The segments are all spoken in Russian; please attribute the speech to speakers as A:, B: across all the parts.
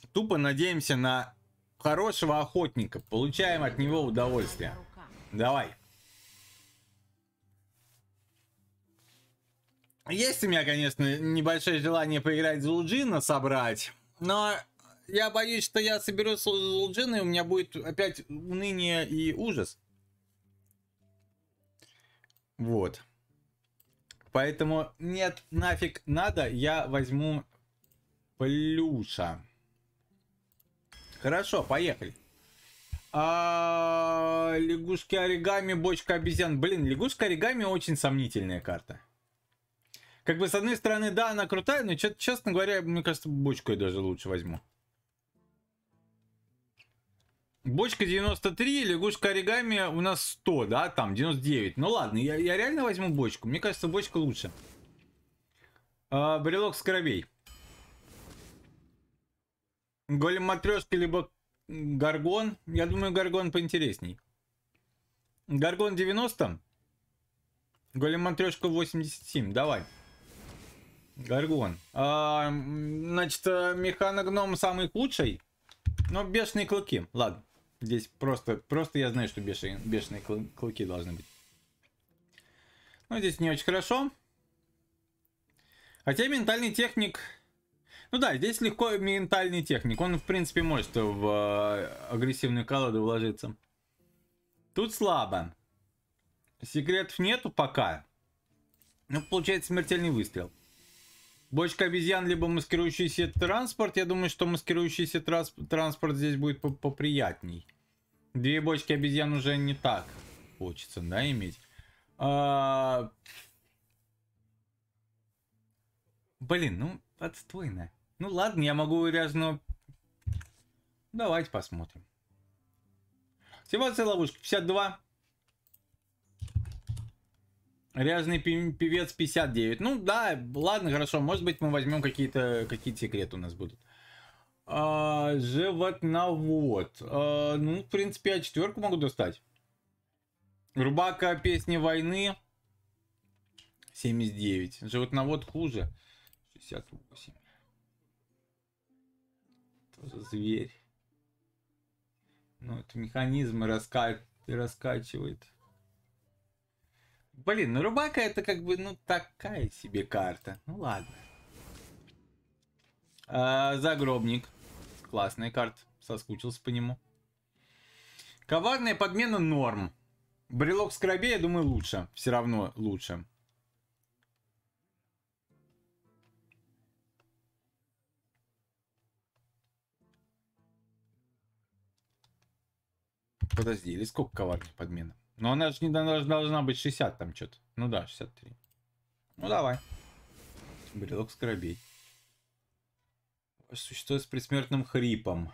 A: Тупо надеемся на хорошего охотника. Получаем от него удовольствие. Давай. Есть у меня, конечно, небольшое желание поиграть в Зулджина, собрать. Но я боюсь, что я соберу Зулджина, и у меня будет опять уныние и ужас. Вот. Поэтому нет, нафиг надо, я возьму Плюша. Хорошо, поехали. Лягушки оригами, бочка обезьян. Блин, лягушка оригами очень сомнительная карта. Как бы с одной стороны, да, она крутая, но, честно говоря, мне кажется, бочку я даже лучше возьму. Бочка 93, лягушка оригами у нас 100, да, там 99. Ну ладно, я реально возьму бочку. Мне кажется, бочка лучше. Брелок скоробей. Голем матрешки, либо Гаргон. Я думаю, Гаргон поинтересней. Гаргон 90. Голем матрешка 87. Давай. Гаргон. Значит, механогном самый худший. Но бешеные клыки. Ладно. Здесь просто я знаю, что бешеные клыки должны быть. Ну, здесь не очень хорошо. Хотя ментальный техник... Ну да, здесь легко ментальный техник. Он, в принципе, может в агрессивную колоду вложиться. Тут слабо. Секретов нету пока. Ну, получается смертельный выстрел. Бочка обезьян, либо маскирующийся транспорт. Я думаю, что маскирующийся транспорт здесь будет поприятней. Две бочки обезьян уже не так хочется, да, иметь. Блин, ну, отстойно. Ну ладно, я могу ряженого... Давайте посмотрим. Активация ловушки 52. Ряженый певец 59. Ну да, ладно, хорошо. Может быть, мы возьмем какие-то секреты у нас будут. Животновод. Ну, в принципе, я четверку могу достать. Рубака песни войны 79. Животновод хуже 68. Тоже зверь. Ну, это механизмы раскачивает. Блин, ну Рубака это как бы, ну, такая себе карта. Ну ладно. Загробник. Классная карта. Соскучился по нему. Коварная подмена норм. Брелок скоробей, я думаю, лучше. Все равно лучше. Подожди, или сколько коварных подмена? Но она же не должна быть 60 там что-то. Ну да, 63. Ну давай. Брелок скоробей. Существо с предсмертным хрипом.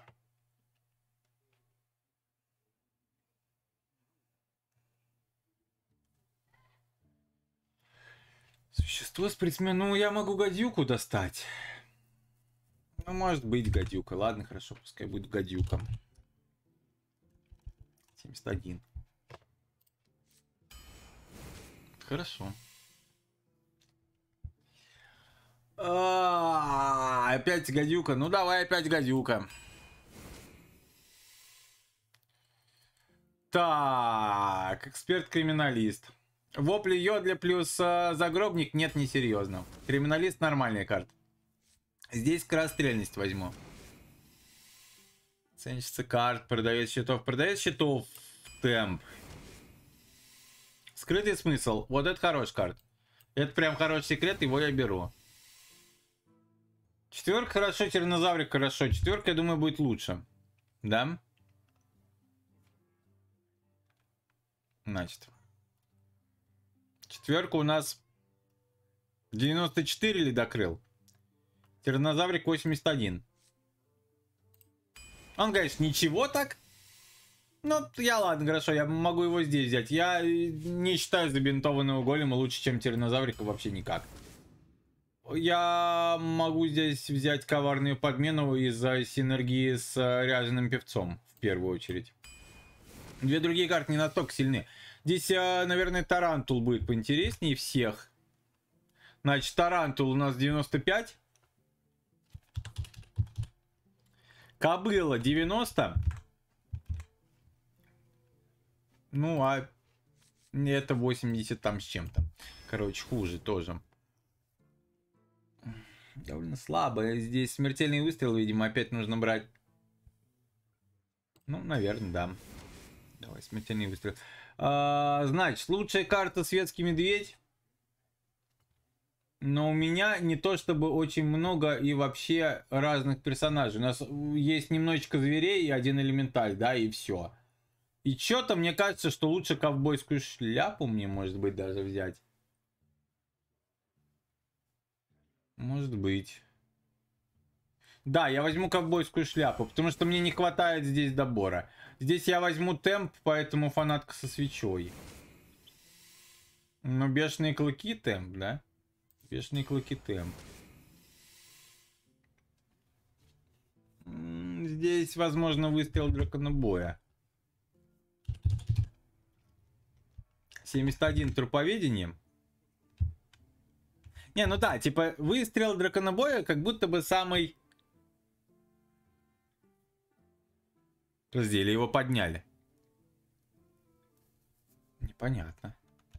A: Существо с предсмертным... Ну, я могу гадюку достать. Ну, может быть гадюка. Ладно, хорошо, пускай будет гадюка. 71. Хорошо. Опять гадюка. Ну давай опять гадюка. Так, эксперт-криминалист. Вопли Йодля плюс загробник. Нет, не серьезно. Криминалист нормальная карта. Здесь скорострельность возьму. Ценщица карт, продавец счетов. Продавец счетов. Темп. Скрытый смысл. Вот это хороший карт. Это прям хороший секрет, его я беру. Четверка хорошо, тираннозаврик хорошо. Четверка, я думаю, будет лучше. Да? Значит. Четверка у нас 94 или докрыл? Тираннозаврик 81. Он, конечно, ничего так. Ну, я ладно, хорошо, я могу его здесь взять. Я не считаю забинтованного голема лучше, чем тираннозаврика вообще никак. Я могу здесь взять коварную подмену из-за синергии с ряженым певцом, в первую очередь. Две другие карты не настолько сильны. Здесь, наверное, Тарантул будет поинтереснее всех. Значит, Тарантул у нас 95. Кобыла 90. Ну, а это 80 там с чем-то. Короче, хуже тоже. Довольно слабо. Здесь смертельный выстрел, видимо, опять нужно брать. Ну, наверное, да. Давай, смертельный выстрел. Значит, лучшая карта светский медведь. Но у меня не то чтобы очень много и вообще разных персонажей. У нас есть немножечко зверей и один элементаль, да, и все. И что-то мне кажется, что лучше ковбойскую шляпу мне, может быть, даже взять. Может быть. Да, я возьму ковбойскую шляпу, потому что мне не хватает здесь добора. Здесь я возьму темп, поэтому фанатка со свечой. Ну, бешеные клыки темп, да? Бешеные клыки темп. Здесь, возможно, выстрел драконобоя. 71 труповедение. Не, ну да, типа выстрел драконобоя как будто бы самый... Подожди, или его подняли? Непонятно.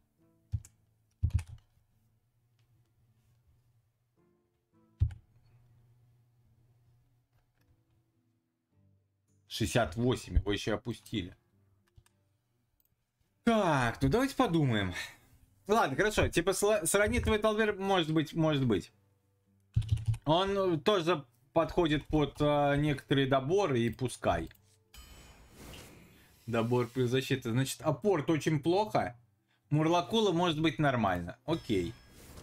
A: «68», его еще опустили. Так, ну давайте подумаем. Ладно, хорошо, типа сранитовый Талвер может быть, может быть. Он тоже подходит под некоторые доборы, и пускай. Добор плюс защита. Значит, апорт очень плохо. Мурлакула может быть нормально. Окей.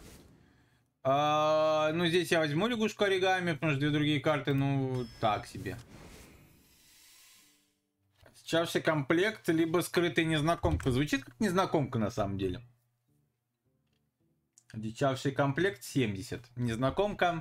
A: Ну, здесь я возьму лягушку оригами, потому что две другие карты, ну, так себе. Чавший комплект, либо скрытая незнакомка. Звучит как незнакомка на самом деле. Дичавший комплект 70. Незнакомка.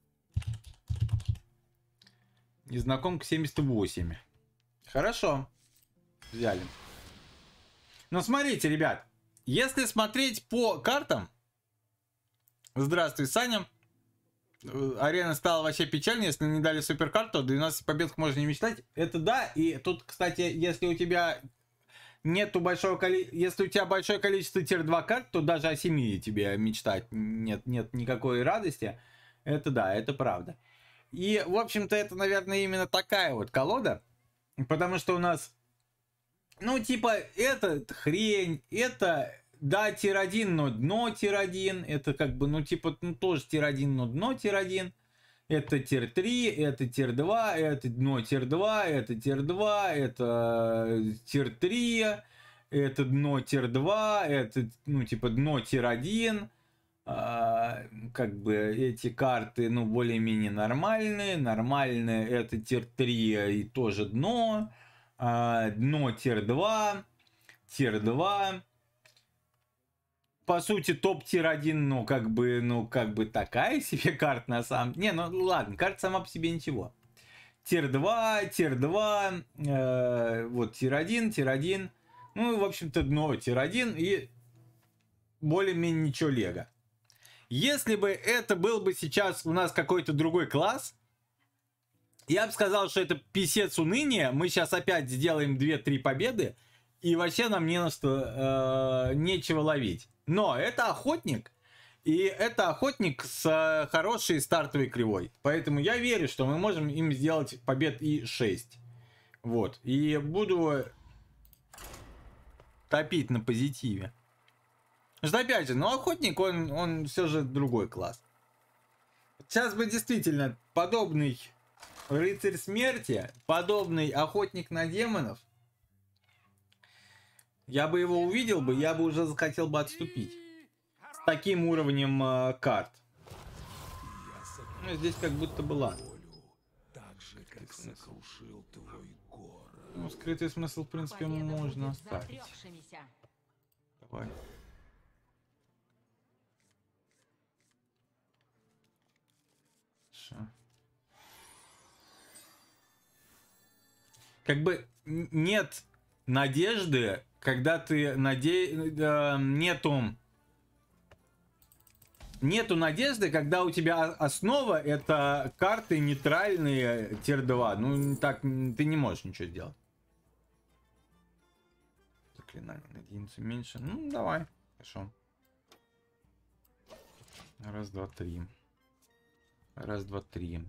A: Незнакомка 78. Хорошо. Взяли. Но смотрите, ребят. Если смотреть по картам. Здравствуй, Саня. Арена стала вообще печальной, если не дали суперкарту, то 12 побед можно не мечтать. Это да, и тут, кстати, если у тебя нету большого количества, если у тебя большое количество тир-2 карт, то даже о 7 тебе мечтать нет никакой радости. Это да, это правда. И, в общем-то, это, наверное, именно такая вот колода, потому что у нас, ну, типа, это хрень, это... Да, тир-1, но дно тир-1. Это как бы, ну, типа, ну, тоже тир-1, но дно тир-1. Это тир-3, это тир-2, это дно тир-2, это тир-2, это тир-3, это дно тир-2, это, ну, типа, дно тир-1. Как бы эти карты, ну, более-менее нормальные. Нормальные это тир-3 и тоже дно. Дно тир-2, тир-2. По сути, топ тир-1, ну, как бы такая себе карта на самом... Не, ну, ладно, карта сама по себе ничего. Тир-2, тир-2, вот тир-1, тир-1. Ну, в общем-то, дно тир-1 и более-менее ничего лего. Если бы это был бы сейчас у нас какой-то другой класс, я бы сказал, что это писец уныния. Мы сейчас опять сделаем 2-3 победы, и вообще нам не на что, нечего ловить. Но это охотник, и это охотник с хорошей стартовой кривой. Поэтому я верю, что мы можем им сделать побед и 6. Вот. И буду топить на позитиве. Потому что, опять же, ну охотник, он все же другой класс. Сейчас бы действительно подобный рыцарь смерти, подобный охотник на демонов, я бы его увидел бы, я бы уже захотел бы отступить. С таким уровнем карт. Ну, здесь как будто была. Ну, скрытый смысл, в принципе, можно оставить. Давай. Шо? Как бы нет надежды, когда ты нету нету надежды, когда у тебя основа это карты нейтральные тир-2. Ну, так ты не можешь ничего сделать. Заклинание на единицу меньше. Ну, давай. Хорошо. Раз, два, три. Раз, два, три.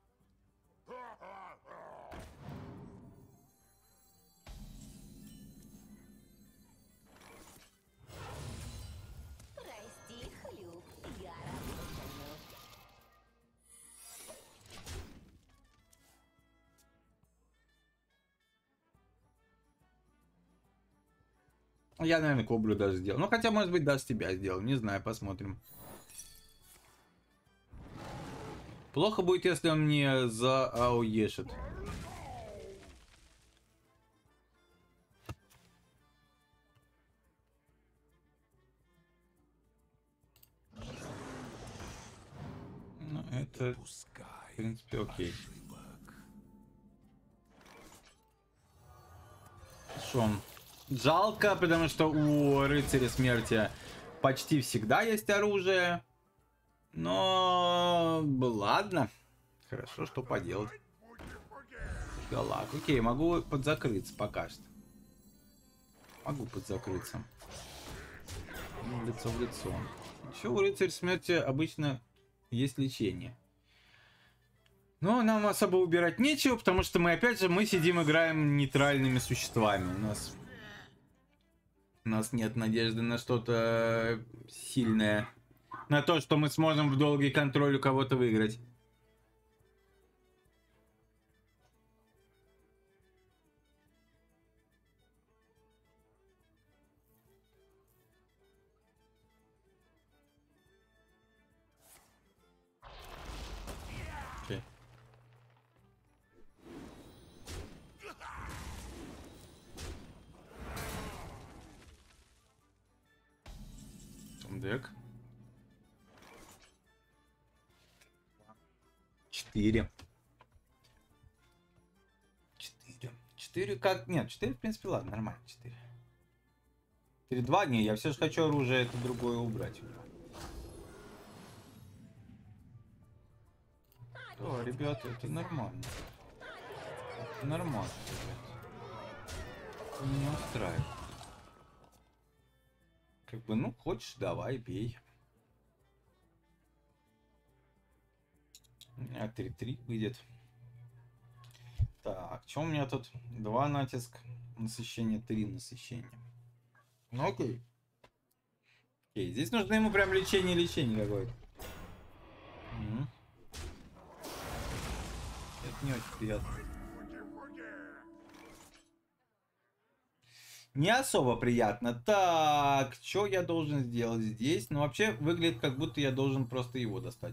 B: Прости, Хлюп, я работаю.
A: Я, наверное, коблю даже сделал. Ну, хотя, может быть, даже тебя сделал. Не знаю, посмотрим. Плохо будет, если он мне заауешит. Ну, это, в принципе, окей. Хорошо. Жалко, потому что у рыцаря смерти почти всегда есть оружие. Но ладно. Хорошо, что поделать. Галак. Окей, могу подзакрыться пока что. Могу подзакрыться. Лицо в лицо. Еще у рыцаря смерти обычно есть лечение. Но нам особо убирать нечего, потому что мы опять же мы сидим играем нейтральными существами. У нас нет надежды на что-то сильное. На то, что мы сможем в долгий контроль у кого-то выиграть. Окей. Дек. 4. 4 как? Нет, 4 в принципе ладно, нормально. 4. 4-2, не, я все же хочу оружие это другое убрать. О, ребята, это нормально. Это нормально, ребята. Меня устраивает. Как бы, ну, хочешь, давай, бей. У меня 3-3 выйдет. Так, что у меня тут? 2 натиск, насыщение, 3 насыщения. Ну окей. Окей, здесь нужно ему прям лечение какое-то. Это не очень приятно. Не особо приятно. Так, что я должен сделать здесь? Ну вообще выглядит как будто я должен просто его достать.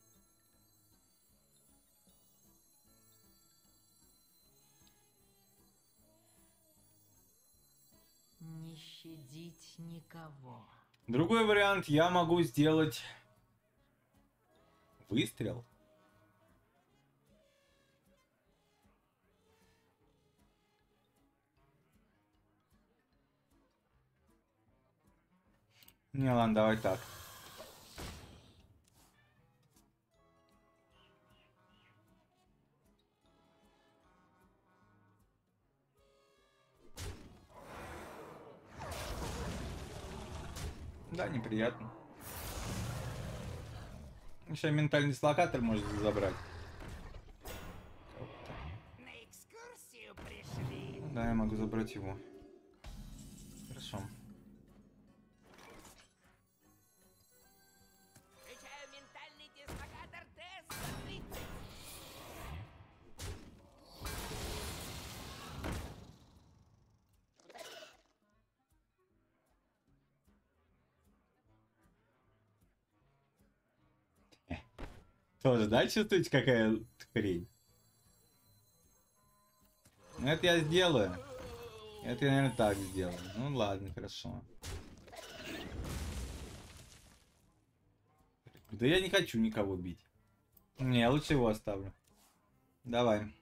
B: Не щадить никого.
A: Другой вариант, я могу сделать выстрел. Не, ладно, давай так. Да, неприятно. Еще ментальный дислокатор может забрать.
C: На экскурсию пришли.
A: Да, я могу забрать его. Хорошо.
C: Включаю ментальный дислокатор Т-130.
A: Тоже, да, чувствуете, какая хрень? Ну, это я сделаю. Это я, наверное, так сделаю. Ну, ладно, хорошо. Да я не хочу никого бить. Не, я лучше его оставлю. Давай.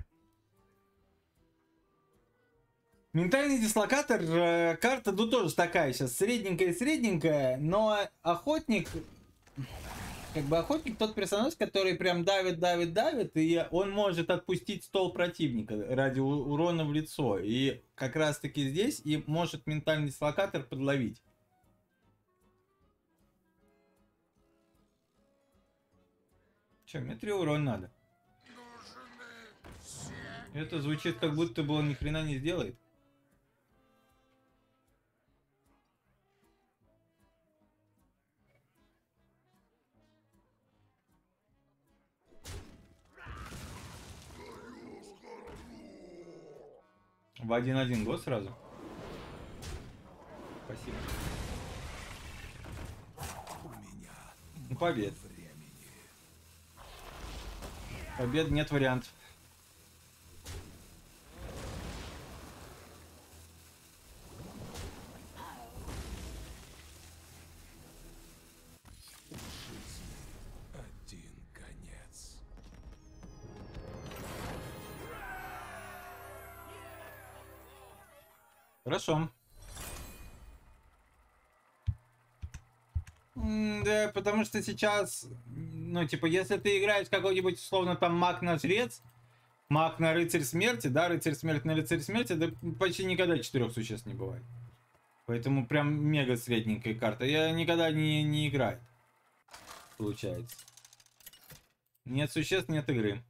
A: Ментальный дислокатор, карта, ну, тоже такая сейчас, средненькая-средненькая, но охотник как бы охотник тот персонаж, который прям давит, и он может отпустить стол противника ради урона в лицо. И как раз таки здесь и может ментальный дислокатор подловить. Че, мне 3 урона надо. Это звучит как будто бы он ни хрена не сделает. В 1-1 год сразу. Спасибо. Ну, побед. Побед нет вариантов.
D: Один конец.
A: Хорошо. Да, потому что сейчас, ну, типа, если ты играешь какой-нибудь, условно, там, маг на жрец, маг на рыцарь смерти, да, рыцарь смерти на рыцарь смерти, да почти никогда 4 существ не бывает. Поэтому прям мега средненькая карта. Я никогда не играю. Получается. Нет существ, нет игры.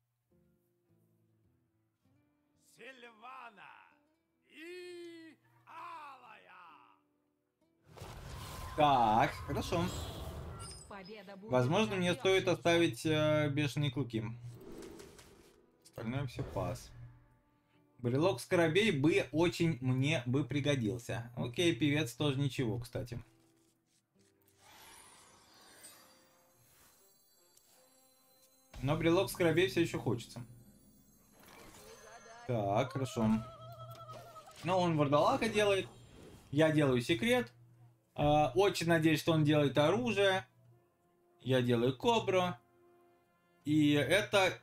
C: Сильвана и Алая.
A: Так, хорошо.
B: Победа будет
A: Возможно, мне стоит
B: надежней.
A: оставить бешеные клыки. Остальное все пас. Брелок скоробей бы очень мне бы пригодился. Окей, певец тоже ничего, кстати. Но брелок скоробей все еще хочется. Так, хорошо. Ну, он вардалака делает. Я делаю секрет. Очень надеюсь, что он делает оружие. Я делаю кобру. И это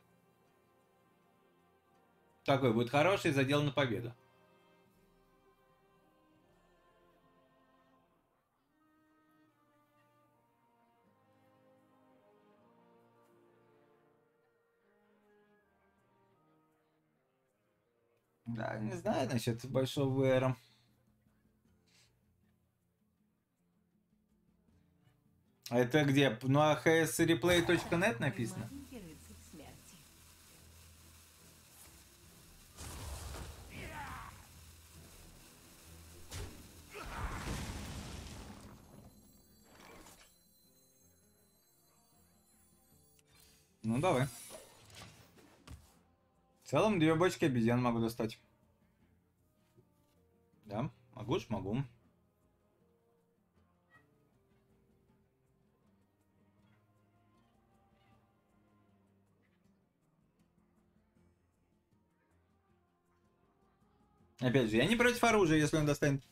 A: такой будет хороший задел на победу. Да, не знаю насчет большого ВР. Это где? На hsreplay.net написано?
B: Маленький рыцарь смерти.
A: Ну, давай. В целом, 2 бочки обезьян могу достать. Да, могу ж, могу. Опять же, я не против оружия, если он достанет.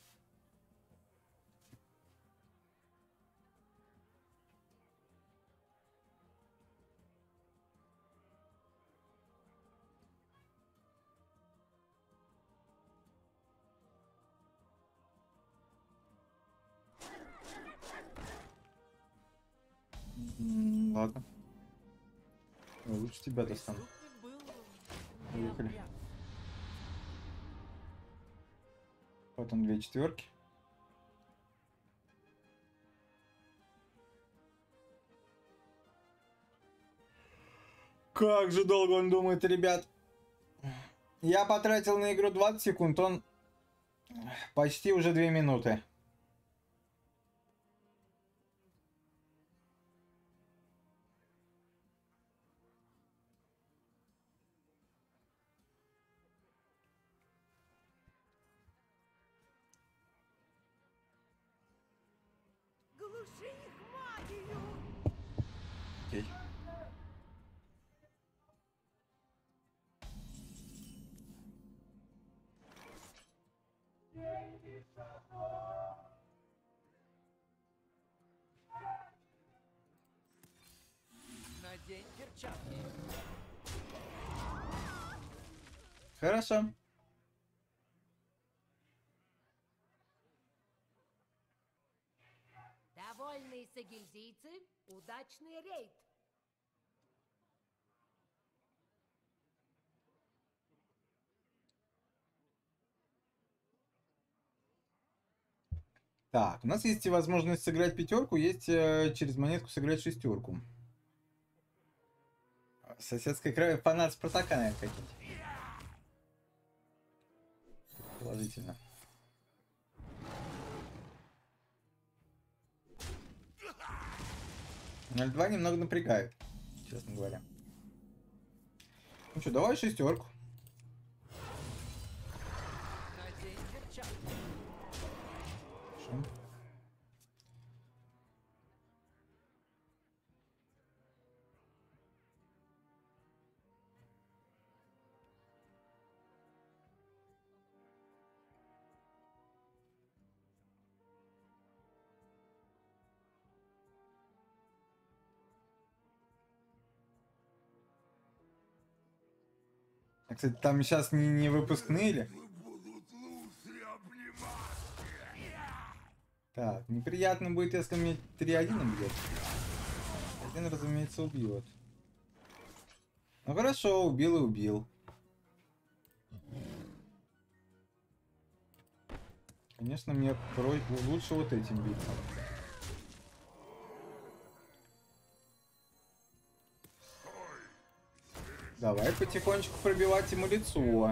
A: Ладно. Лучше тебя достану. Поехали. Потом 2 четверки. Как же долго он думает, ребят. Я потратил на игру 20 секунд, он почти уже 2 минуты.
C: Глуши их магию.
A: Окей.
C: Надень перчатки.
A: Хорошо.
B: Довольный Цигильзийцы, удачный рейд.
A: Так, у нас есть возможность сыграть пятерку, есть через монетку сыграть шестерку. Соседская край фанат Спартака, наверное, какие-нибудь. Положительно. 0,2 немного напрягает, честно говоря. Ну что, давай шестерку.
C: Надень перчатки.
A: Хорошо. А, кстати, там сейчас не выпускные ли? Так, неприятно будет, если мне 3-1 убьет. Один, разумеется, убьет. Ну хорошо, убил и убил. Конечно, мне лучше вот этим биться. Давай потихонечку пробивать ему лицо.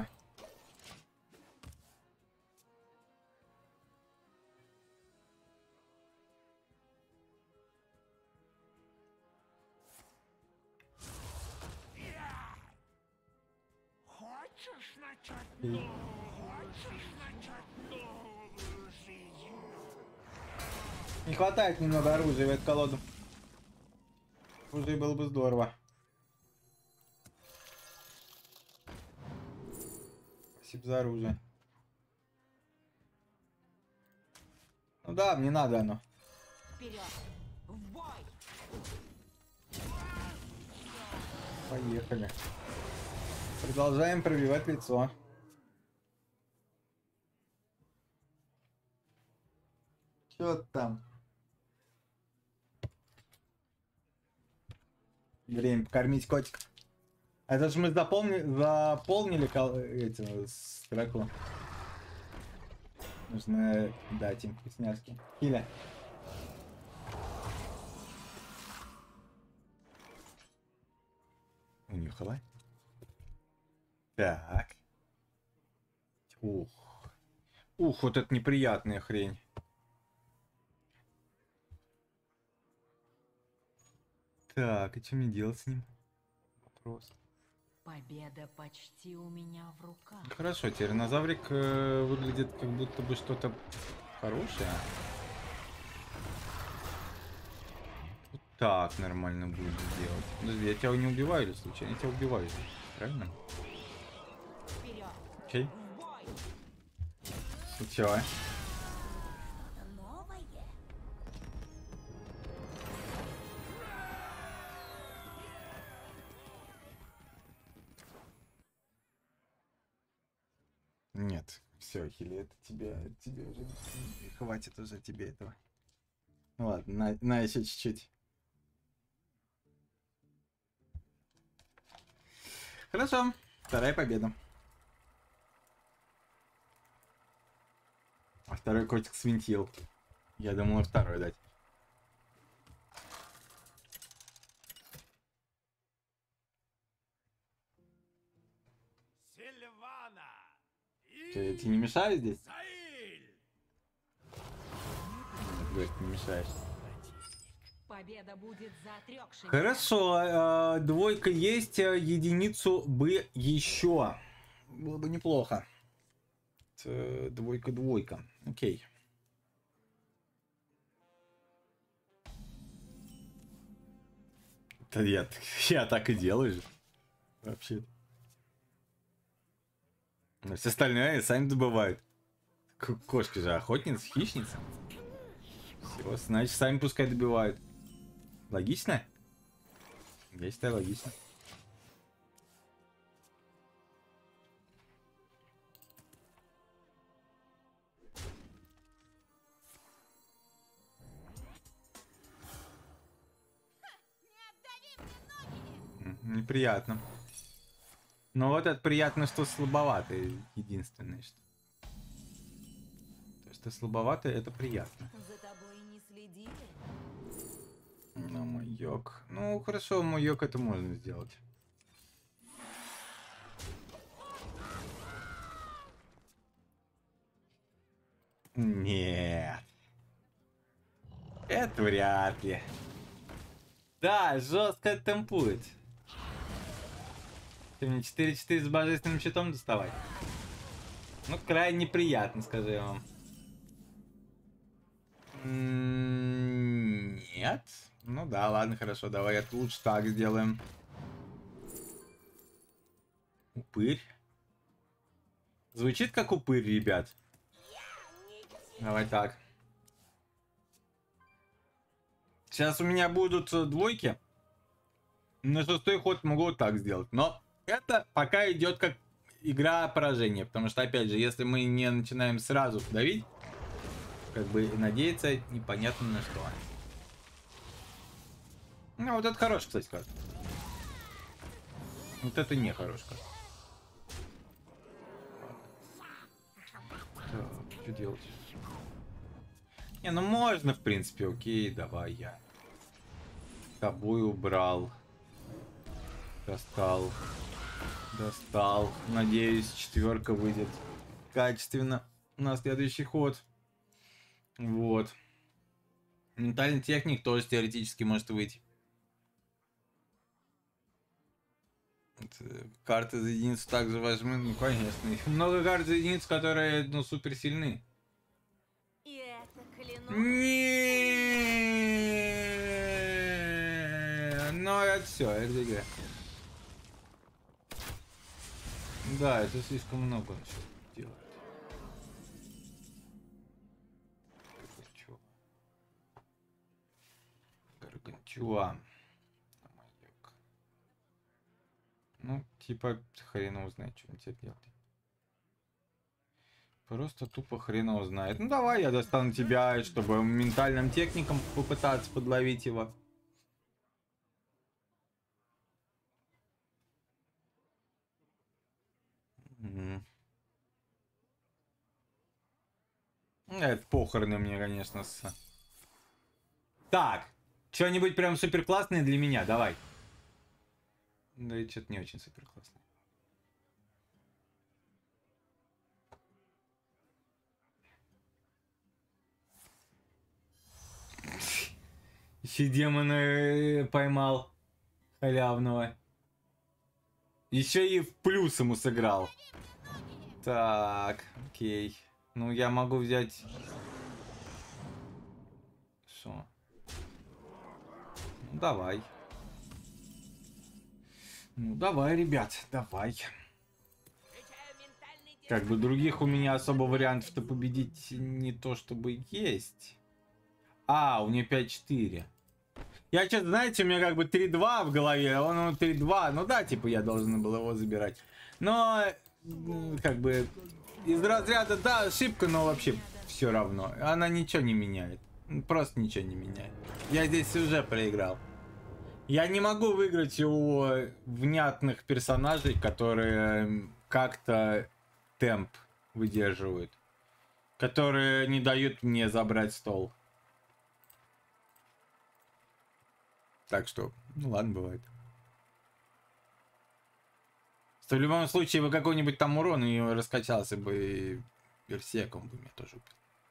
C: Хочешь начать новую? Хочешь начать новую жизнь?
A: Не хватает немного оружия в эту колоду. Оружие было бы здорово. Спасибо за оружие. Ну да, мне надо оно.
B: Вперед! В бой!
A: Поехали. Продолжаем пробивать лицо. Чё там? Время покормить котика. А это же мы заполнили эту строку. Нужно дать им вкусняшки. Хиля. Унюхала. Так. Ух. Ух, вот это неприятная хрень. Так, и что мне делать с ним? Вопрос.
B: Победа почти у меня в руках.
A: Хорошо, тираннозаврик выглядит как будто бы что-то хорошее. Вот так нормально будет сделать. Подожди, я тебя не убиваю или случайно? Я тебя убиваю, правильно?
B: Вперед!
A: Окей.
B: В бой!
A: И чё?
B: Новое!
A: Нет. Все, Хили, это тебе уже хватит уже тебе этого. Ну ладно, на еще чуть-чуть. Хорошо, вторая победа. А второй котик свинтил. Я думал второй дать.
C: Сильвана
A: Че, я
C: и
A: тебе не мешаю здесь?
C: Заиль.
A: Говорит, не мешаешь.
B: Победа будет за отрекшими.
A: Хорошо, двойка есть, единицу бы еще. Было бы неплохо. Двойка. Окей. Да я так и делаю же. Вообще. Но все остальное сами добывают. Кошки же охотницы, хищницы. Все, значит, сами пускай добивают. Логично? Я считаю, логично. Неприятно. Но вот это приятно, что слабоватый. Единственное, что. То, что слабоватый, это приятно.
B: За тобой не следили?
A: Ну, маёк. Ну, хорошо, маёк это можно сделать. Нет. Это вряд ли. Да, жестко темпует. Ты мне 4-4 с божественным щитом доставать? Ну, крайне неприятно, скажу я вам. Нет. Ну да, ладно, хорошо, давай это лучше так сделаем. Упырь. Звучит как упырь, ребят. Давай так. Сейчас у меня будут двойки. На шестой ход могу вот так сделать. Но это пока идет как игра поражения. Потому что, опять же, если мы не начинаем сразу давить, как бы надеяться непонятно на что. Ну, вот это хорошая, кстати, карта. Вот это не хорошая карта. Так, что делать? Не, ну можно, в принципе, окей, давай я. Тобой убрал. Достал. Достал. Надеюсь, четверка выйдет качественно на следующий ход. Вот. Ментальный техник тоже теоретически может выйти. Карты за единицу также важны, ну конечно. Их много карт за единицу, которые, ну, супер сильны.
B: И это клинок?
A: Не, но это все, это игра. Да, это слишком много он сейчас делает. Гаргантюа. Ну, типа, хрен его знает, что он тебе делать. Просто тупо хрен его знает. Ну, давай я достану тебя, чтобы ментальным техником попытаться подловить его. Это похороны мне, конечно, с... Так, что-нибудь прям супер классное для меня, давай. Да и что-то не очень супер классное. Еще демона поймал халявного. Еще и в плюс ему сыграл. Так, окей. Ну, я могу взять... Что? Ну, давай. Ну, давай, ребят, давай. Как бы других у меня особо вариантов-то победить не то чтобы есть. А, у нее 5-4. Я что-то, знаете, у меня как бы 3-2 в голове, а он 3-2. Ну да, типа я должен был его забирать. Но, как бы, из разряда, да, ошибка, но вообще все равно. Она ничего не меняет. Просто ничего не меняет. Я здесь уже проиграл. Я не могу выиграть у внятных персонажей, которые как-то темп выдерживают. Которые не дают мне забрать стол. Так что, ну ладно, бывает. Что в любом случае вы какой-нибудь там урон и раскачался бы, и Берсеком бы меня тоже убил.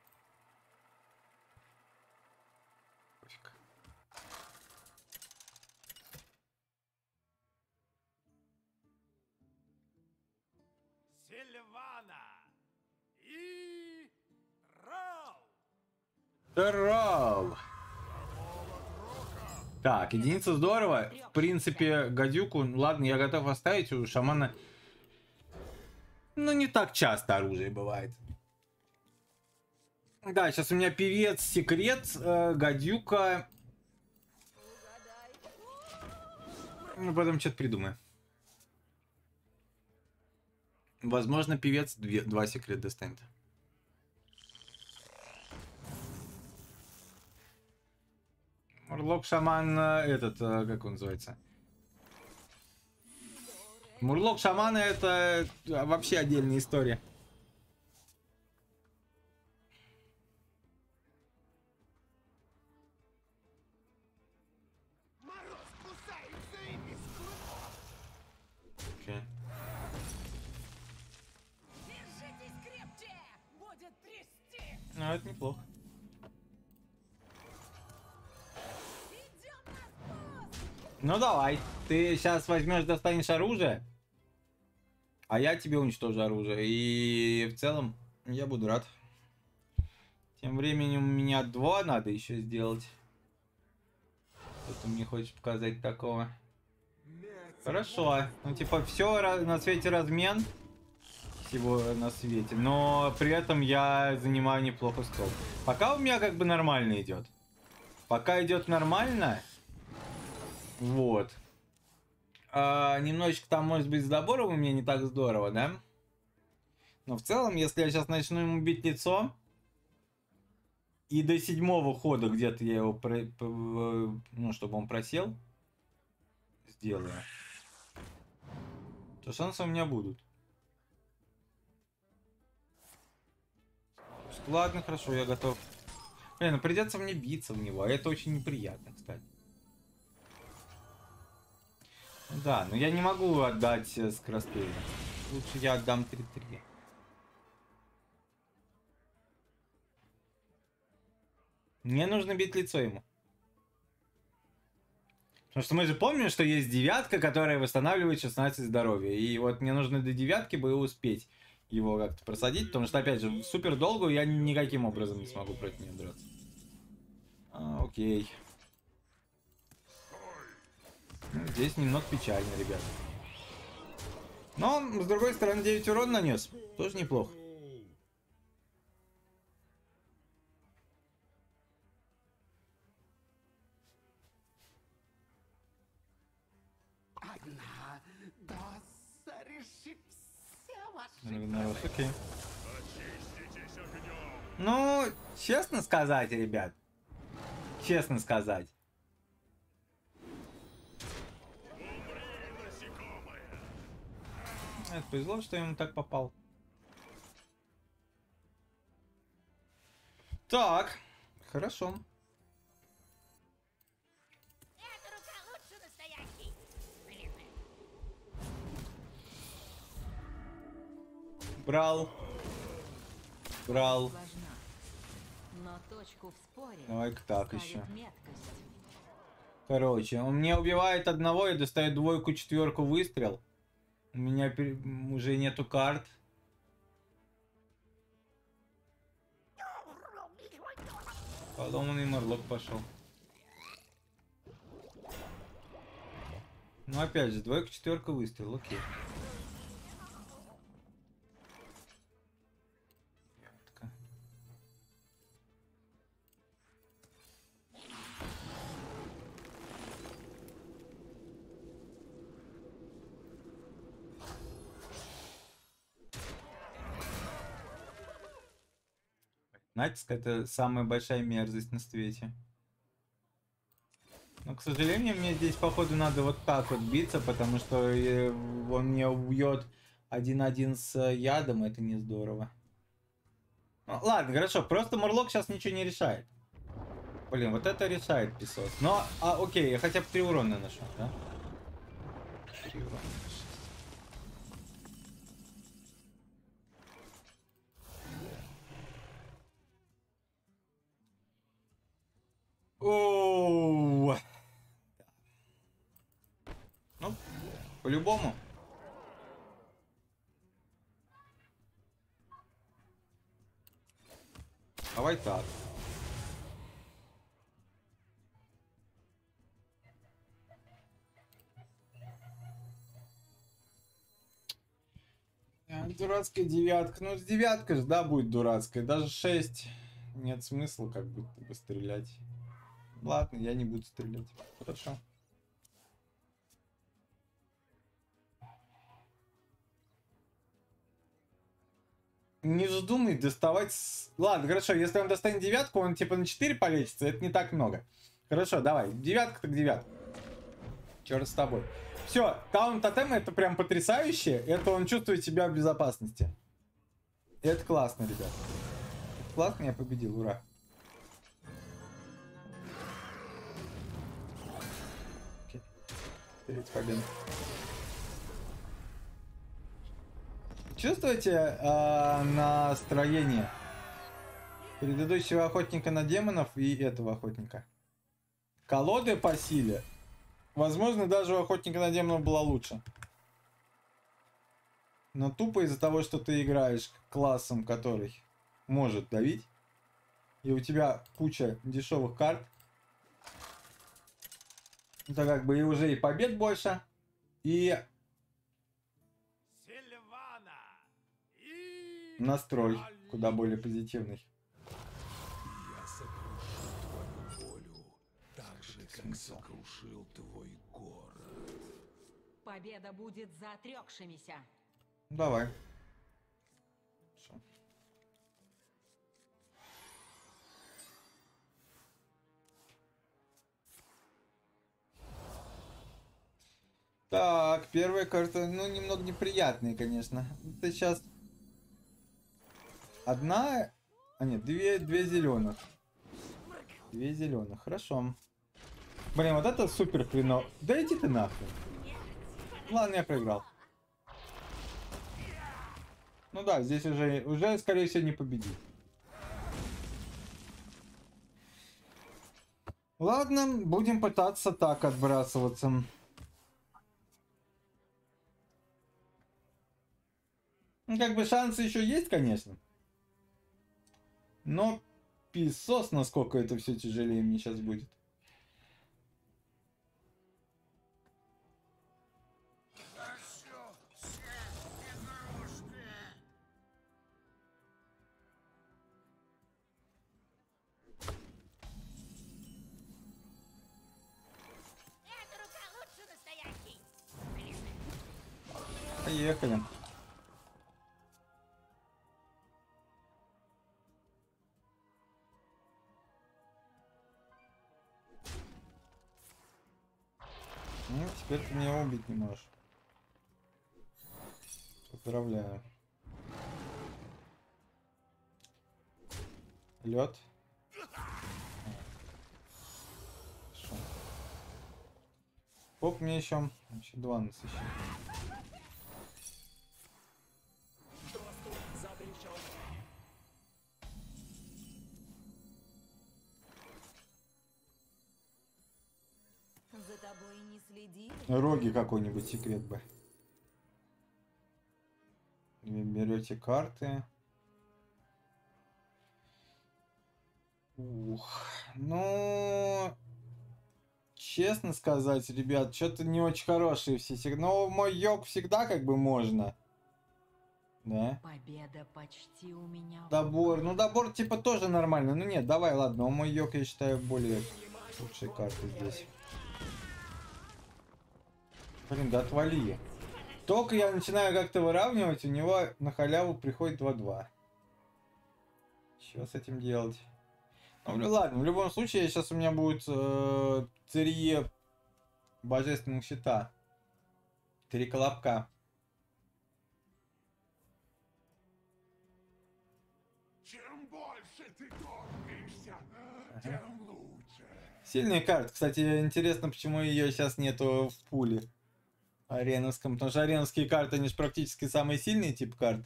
A: Пофиг.
C: Сильвана и Рау.
A: Здорово! Так, единица здорово. В принципе, гадюку, ладно, я готов оставить. У шамана, ну, не так часто оружие бывает. Да, сейчас у меня певец, секрет, гадюка. Ну, потом что-то придумаю. Возможно, певец 2 секрет достанет. Мурлок, шаман, этот, как он называется? Мурлок шамана это вообще отдельная история.
C: Мороз кусается и без клыков.
A: Окей.
B: Держитесь крепче! Будет трясти!
A: Ну, это неплохо.
B: Идем на спуск!
A: Ну давай, ты сейчас возьмешь, достанешь оружие, а я тебе уничтожу оружие. И в целом я буду рад. Тем временем у меня 2 надо еще сделать. Что ты мне хочешь показать такого? Хорошо. Ну типа все на свете размен. Всего на свете. Но при этом я занимаю неплохо стол. Пока у меня как бы нормально идет. Пока идет нормально. Вот. Немножечко там, может быть, с добором у меня не так здорово, да? Но в целом, если я сейчас начну ему бить лицо, и до 7-го хода где-то я его, ну, чтобы он просел, сделаю, то шансы у меня будут. Ладно, хорошо, я готов. Блин, ну придется мне биться в него, а это очень неприятно, кстати. Да, но я не могу отдать скорострельно. Лучше я отдам 3-3. Мне нужно бить лицо ему. Потому что мы же помним, что есть 9, которая восстанавливает 16 здоровья. И вот мне нужно до 9 бы успеть его как-то просадить. Потому что, опять же, супер долго я никаким образом не смогу против нее драться. Окей. Ну, здесь немного печально, ребят. Но, с другой стороны, 9 урон нанес. Тоже неплохо.
C: Одна доза решит все ваши
A: Народ, окей.
C: Очиститесь огнем.
A: Ну, честно сказать, ребят. Честно сказать. Это повезло, что я ему так попал. Так, хорошо.
B: Эта рука лучше настоящей!
A: Брал. Брал.
B: Важна. Но точку в споре
A: Давай-ка так
B: ставит
A: еще.
B: меткость.
A: Короче, он мне убивает одного и достает 2, 4 выстрел. У меня уже нету карт. Поломанный морлок пошел. Ну опять же, 2, 4 выстрел, окей. Натиск — это самая большая мерзость на свете. Но, к сожалению, мне здесь, походу, надо вот так вот биться, потому что он меня убьет 1-1 с ядом, это не здорово. Ну, ладно, хорошо, просто Мурлок сейчас ничего не решает. Блин, вот это решает песос. Но, окей, я хотя бы 3 урона наношу, да? 3 урона. Оу. Ну, по-любому. Давай так. Дурацкая 9. Ну, с 9 же, да, будет дурацкая. Даже 6. Нет смысла как будто бы стрелять. Ладно, я не буду стрелять. Хорошо. Не вздумай доставать... Ладно, хорошо, если он достанет 9, он типа на 4 полечится, это не так много. Хорошо, давай. 9 так 9. Черт с тобой. Все, таун тотем это прям потрясающе. Это он чувствует себя в безопасности. Это классно, ребят. Это классно, я победил, ура. Окей. Третья победа. Чувствуете настроение предыдущего охотника на демонов и этого охотника? Колоды по силе. Возможно, даже у охотника на демонов была лучше. Но тупо из-за того, что ты играешь классом, который может давить, и у тебя куча дешевых карт, это как бы и уже и побед больше, и
C: Сильвана! И...
A: настрой куда более позитивный.
D: Я сокрушил твою волю, так же, как сокрушил твой город.
B: Победа будет за отрекшимися.
A: Давай. Хорошо. Так, первая карта, ну, немного неприятная, конечно. Это сейчас одна, а нет, две зеленых. Две зеленых, хорошо. Блин, вот это супер хреново. Да иди ты нахуй. Ладно, я проиграл. Ну да, здесь уже скорее всего не победить. Ладно, будем пытаться так отбрасываться. Ну, как бы шансы еще есть, конечно. Но писос, насколько это все тяжелее мне сейчас будет.
C: Эта рука лучше настоящей!
A: Поехали. Ну, теперь ты меня убить не можешь. Поздравляю. Лед. Хорошо. Поп мне еще два насыщения.
B: За тобой не следили?
A: Роги какой-нибудь секрет бы. Вы берете карты. Ух, ну, честно сказать, ребят, что-то не очень хорошие все сигналы. Но мой йог всегда как бы можно. Да?
B: Победа почти у меня в
A: Добор. Ну, добор типа тоже нормально. Ну нет, давай, ладно. У мой йог, я считаю, более лучшие карты здесь. Блин, да отвали. Только я начинаю как-то выравнивать, у него на халяву приходит 2-2. Что с этим делать? Ну ладно, в любом случае, сейчас у меня будет царье божественных щита. 3 колобка.
C: Чем больше ты топишься, тем лучше.
A: Сильная карта. Кстати, интересно, почему ее сейчас нету в пуле ареновском. Потому что ареновские карты, они же практически самый сильный тип карт.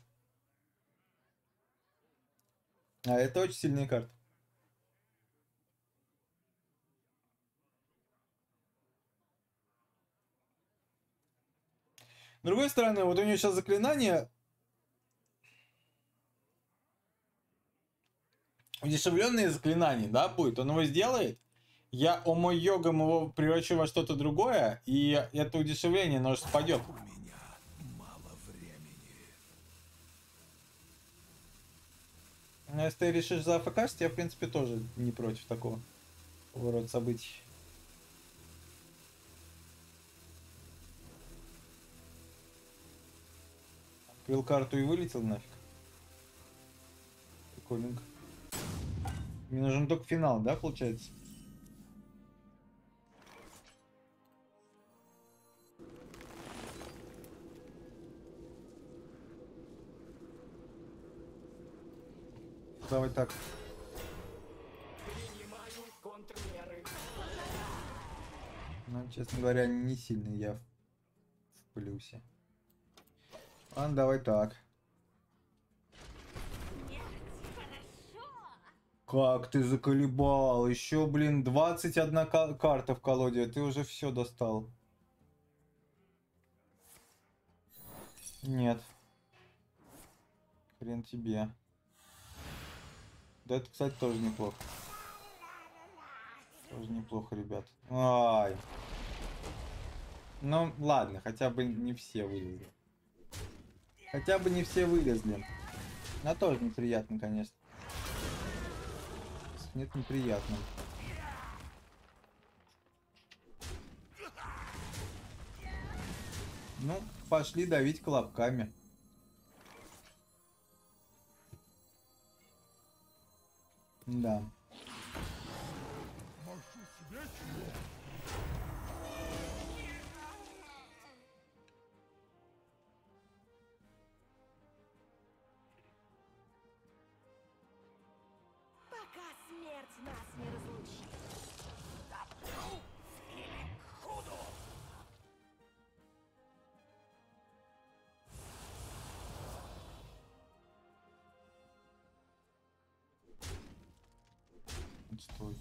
A: А это очень сильная карта. С другой стороны, вот у нее сейчас заклинание удешевленные заклинания, да, будет. Он его сделает. Я мой йогом его превращу во что-то другое, и это удешевление, оно же спадет.
D: У меня мало времени.
A: Но если ты решишь за АФК, я, в принципе, тоже не против такого поворота событий. Открыл карту и вылетел нафиг. Прикольненько. Мне нужен только финал, да, получается?
E: Давай так. Ну, честно говоря, не сильно я в плюсе. Ладно, давай так. Как ты заколебал? Еще, блин, 21 карта в колоде, а ты уже все достал. Нет. Хрен тебе. Да, это, кстати, тоже неплохо. Тоже неплохо, ребят. Ай. Ну, ладно, хотя бы не все вылезли. Хотя бы не все вылезли. Но тоже неприятно, конечно. Нет, неприятно. Ну, пошли давить колобками. Да.
B: Пока смерть нас не разлучит.
E: Отстой.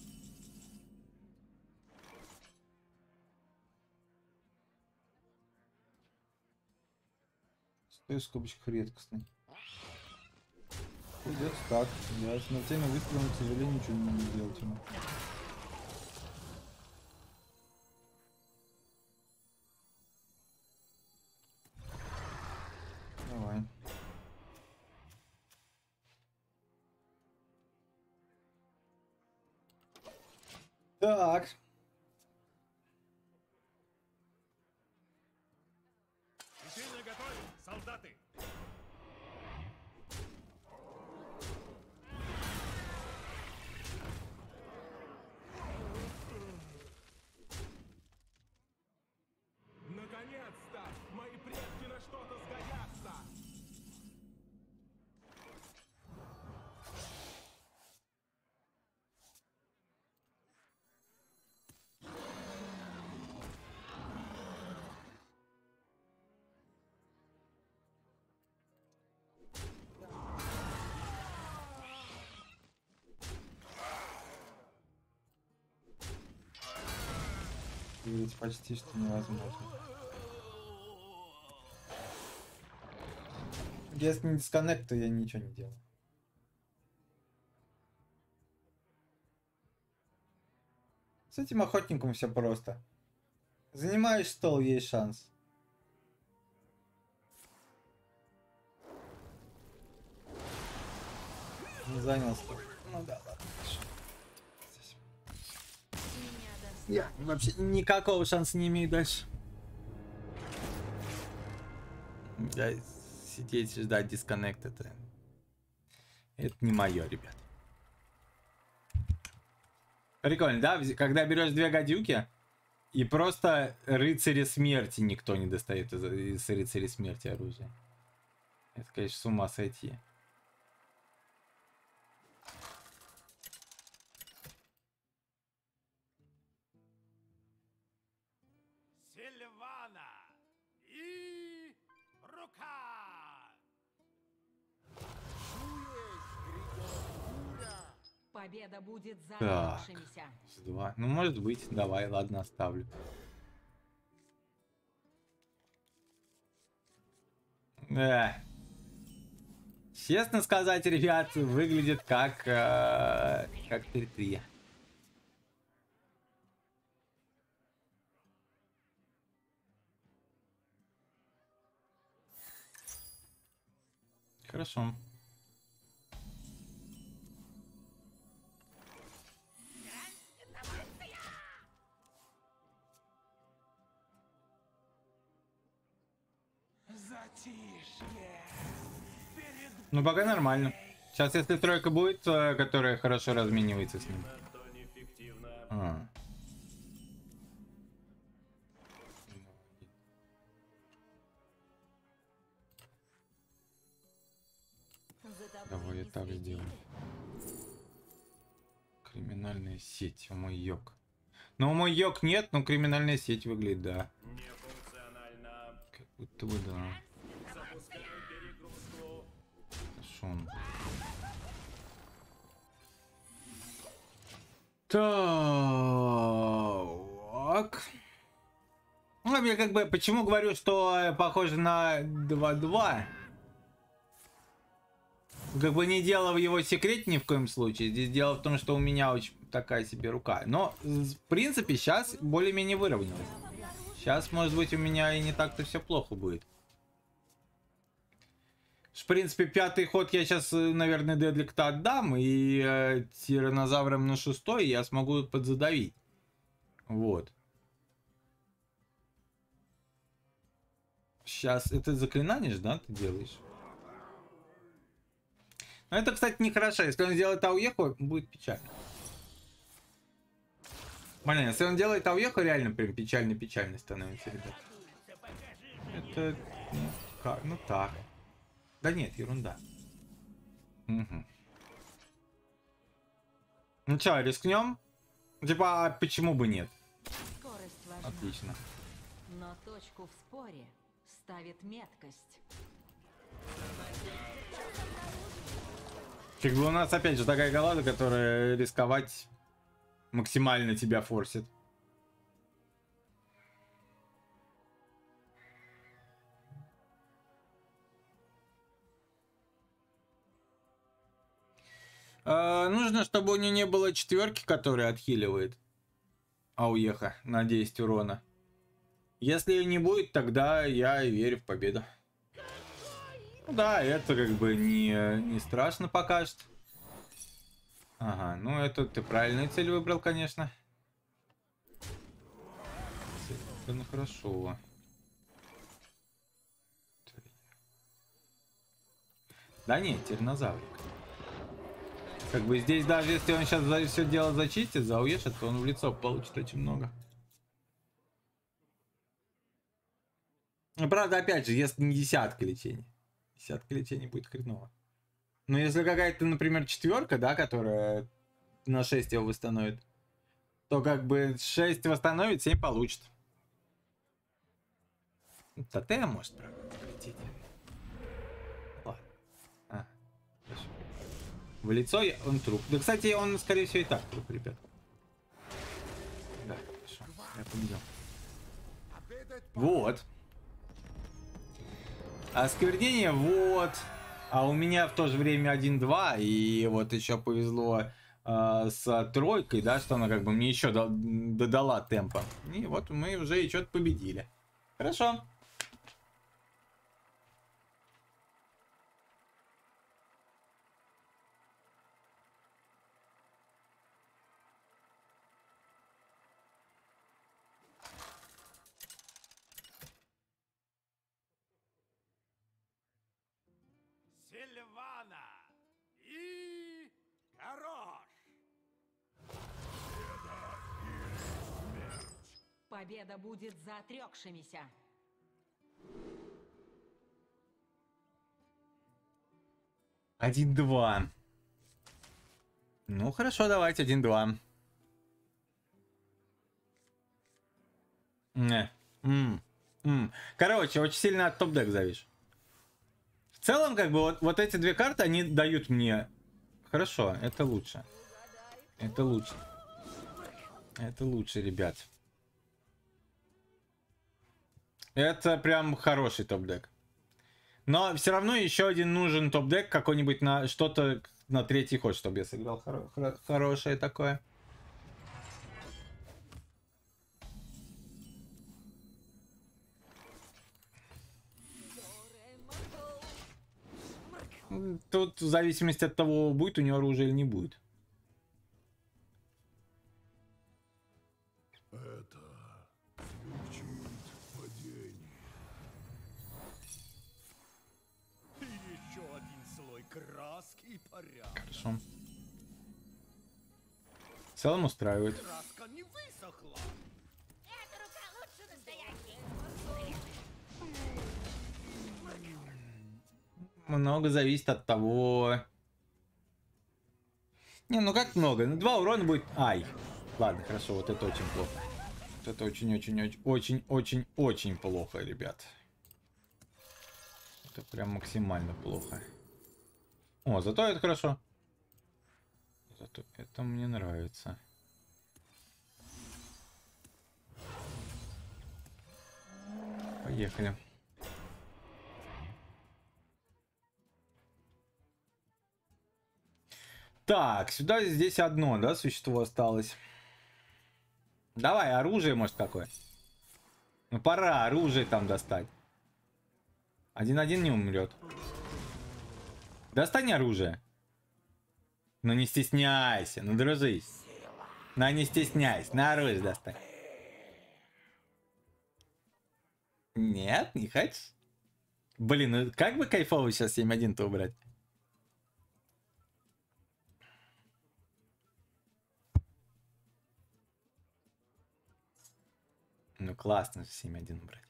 E: Стой в скобочках редкостный. Идет так. Я смертельно выстрелом, к сожалению, ничего не могу сделать ему. Давай. Так.
C: Учения готовы, солдаты! Наконец-то! Мои предки на что-то сгодятся!
E: Ведь почти что невозможно. Если не дисконнект, то я ничего не делаю. С этим охотником все просто. Занимаешь стол, есть шанс. Не занял стол. Ну да, ладно, хорошо. Здесь. Я вообще никакого шанса не имею дальше. Да, сидеть и ждать дисконнект, это не мое, ребят. Прикольно, да? Когда берешь две гадюки, и просто рыцари смерти никто не достает из рыцарей смерти оружия. Это, конечно, с ума сойти.
C: Сильвана и рука!
B: Победа будет за
E: Так.
B: оставшимися.
E: Два. Ну, может быть. Давай, ладно, оставлю. Честно сказать, ребят, выглядит как 3-3. Хорошо.
C: Затишье! Перед
E: Ну, пока нормально. Сейчас, если тройка будет, которая хорошо разменивается с ним. А.
B: За
E: Давай я так сделаю. Криминальная сеть, мой йог. Ну, мой йог нет, но криминальная сеть выглядит, да.
C: Нефункционально.
E: Как будто бы да.
C: Запускаю перегрузку.
E: Шо он? Так. Ну, я как бы, почему говорю, что похоже на 2-2? Как бы не дело в его секрете ни в коем случае. Здесь дело в том, что у меня очень такая себе рука. Но, в принципе, сейчас более-менее выровнялось. Сейчас, может быть, у меня и не так-то все плохо будет. В принципе, пятый ход я сейчас, наверное, Дедлик-то отдам. И тиранозавром на шестой я смогу подзадавить. Вот. Сейчас это заклинание же, да, ты делаешь? Но это, кстати, нехорошо. Если он сделает ауеху, будет печально. Блин, если он делает ауеху, реально прям печально-печально становится, ребят. Это... Ну, как? Ну так. Да нет, ерунда. Угу. Ну чё, рискнем? Типа, а почему бы нет?
B: Скорость важна.
E: Отлично.
B: Но точку в споре ставит меткость.
E: Как бы у нас опять же такая колода, которая рисковать максимально тебя форсит. Нужно, чтобы у нее не было четверки, которая отхиливает ауеха на 10 урона. Если ее не будет, тогда я верю в победу. Ну да, это как бы не страшно пока что. Ага, ну это ты правильную цель выбрал, конечно. Это ну хорошо. Да нет, тиранозаврик. Как бы здесь даже если он сейчас все дело зачистит, зауешит, то он в лицо получит очень много. Ну, правда, опять же, если не десятка лечений. Десятка лечений будет хреново. Но если какая-то, например, четверка, да, которая на 6 его восстановит, то как бы 6 восстановит, 7 получит. Тотем может, правда, полететь. Ладно. А, хорошо. В лицо он труп. Да, кстати, он, скорее всего, и так труп, ребят. Да, хорошо. Я победил. Вот. Осквернение, вот. А у меня в то же время 1-2. И вот еще повезло с тройкой, да, что она как бы мне еще додала темпа. И вот мы уже и что-то победили. Хорошо.
C: Сильвана и Горош.
B: Победа будет за отрекшимися.
E: Один, два. Ну хорошо, давайте 1-2. Короче, очень сильно от топ-дек зависишь. В целом, как бы, вот эти две карты, они дают мне... Хорошо, это лучше. Это лучше. Это лучше, ребят. Это прям хороший топ-дек. Но все равно еще один нужен топ-дек, какой-нибудь на что-то на третий ход, чтобы я сыграл хорошее такое. Тут в зависимости от того, будет у него оружие или не будет.
D: Это смягчит падение.
C: И еще один слой краски и порядок.
E: Хорошо. В целом устраивает.
C: Краска не высохла.
F: Эта рука лучше настоящей.
A: Много зависит от того... Не, ну как много? Ну 2 урона будет... Ай. Ладно, хорошо, вот это очень плохо. Вот это очень-очень-очень-очень-очень плохо, ребят. Это прям максимально плохо. О, зато это хорошо. Зато это мне нравится. Поехали. Так, сюда здесь одно, да, существо осталось. Давай, оружие, может, какое? Ну, пора оружие там достать. 1-1 не умрет. Достань оружие. Ну, не стесняйся, ну, дружись. Ну, не стесняйся, на оружие достань. Нет, не хочешь? Блин, ну как бы кайфово сейчас 7-1-то убрать? Ну классно же 7-1 убрать.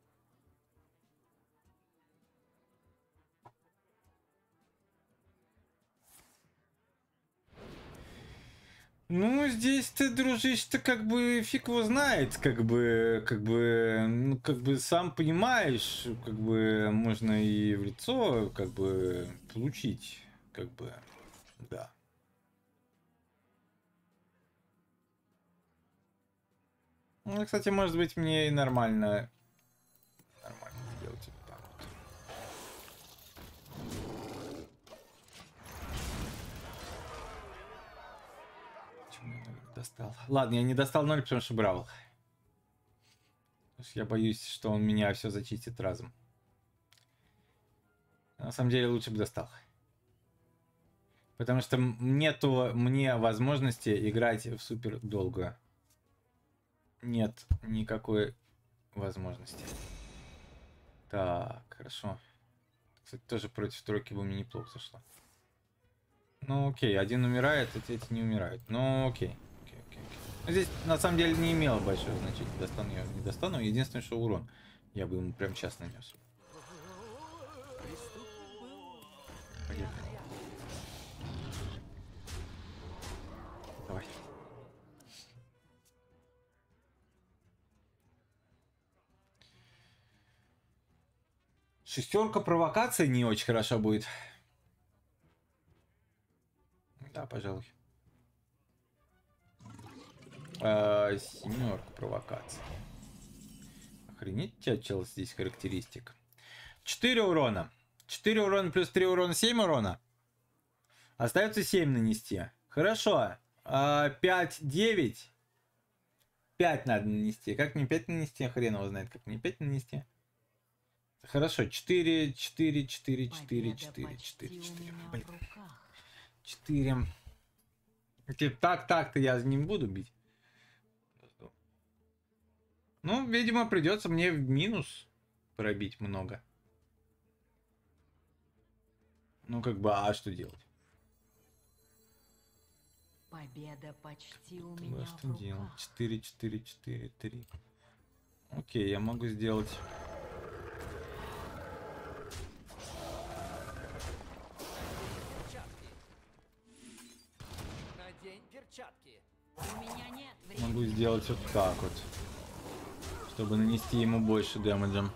A: Ну, здесь ты, дружище-то, как бы, фиг его знает, ну, сам понимаешь, можно и в лицо, получить, да. Ну, кстати, может быть, мне и нормально сделать вот так вот. Почему я 0 достал? Ладно, я не достал 0, потому что брал. Потому что я боюсь, что он меня все зачистит разом. На самом деле, лучше бы достал. Потому что нету мне возможности играть в супер долгую. Нет никакой возможности. Так, хорошо. Кстати, тоже против тройки бы мне неплохо зашло. Ну окей, один умирает, эти не умирают. Ну окей. Здесь на самом деле не имело большого значения. Достану я, не достану. Единственное, что урон я бы ему прям сейчас нанес. Поехали. Давай. Шестерка провокации не очень хорошо будет. Да, пожалуй. Семерка провокации. Охренеть, у тебя, чел, здесь характеристик. 4 урона. 4 урона плюс 3 урона, 7 урона. Остается 7 нанести. Хорошо. 5, 9. 5 надо нанести. Как мне 5 нанести? Хрен его знает, как мне 5 нанести. Хорошо. 4, 4, 4, 4, 4, 4, 4. Блин. 4. Так-то я не буду бить. Ну, видимо, придется мне в минус пробить много. Ну, а что делать?
B: Победа почти у меня в
A: Что
B: руках.
A: делать? 4, 4, 4, 3. Окей, я могу сделать...
C: Надень перчатки.
B: У меня нет времени.
A: Могу сделать вот так вот. Чтобы нанести ему больше дэмэджа.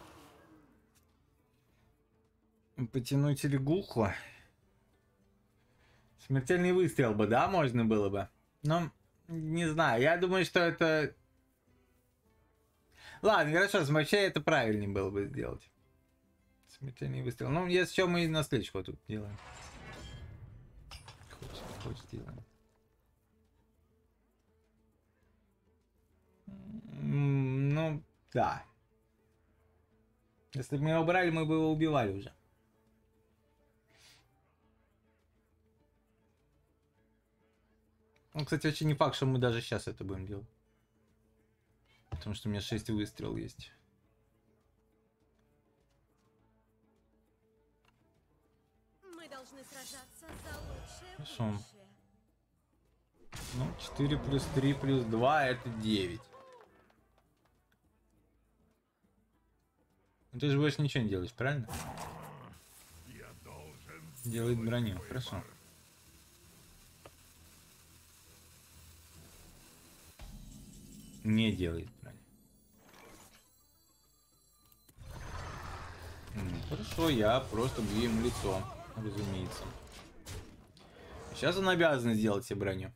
A: Потянуть лягуху. Смертельный выстрел бы, да, можно было бы? Но, не знаю, я думаю, что это... Ладно, хорошо, вообще это правильнее было бы сделать. Смертельный выстрел. Ну, если что, мы на следующего тут делаем. Хочешь делаем. Ну, да. Если бы мы его брали, мы бы его убивали уже. Ну, кстати, вообще не факт, что мы даже сейчас это будем делать. Потому что у меня 6 выстрелов есть.
F: Мы должны сражаться за лучшее
A: Хорошо.
F: будущее.
A: Ну, 4 плюс 3 плюс 2 это 9. Ну, ты же больше ничего не делаешь, правильно?
D: Я должен
A: Делает броню, хорошо. Не делает броню. Хорошо, я просто бью ему лицо, разумеется. Сейчас он обязан сделать себе броню.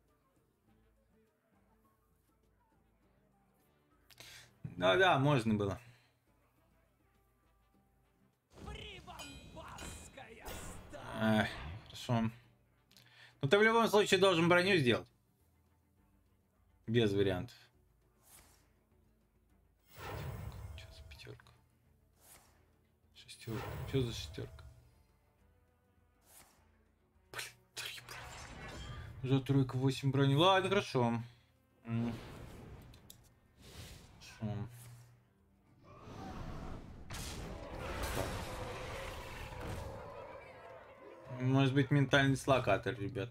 A: Да, можно было. Хорошо. Ну ты в любом случае должен броню сделать. Без вариантов. Что за пятерка? Шестерка. Что за шестерка? Блин, 3 брони. За тройка 8 брони. Ладно, хорошо. Хорошо. Может быть, ментальный слокатор, ребят.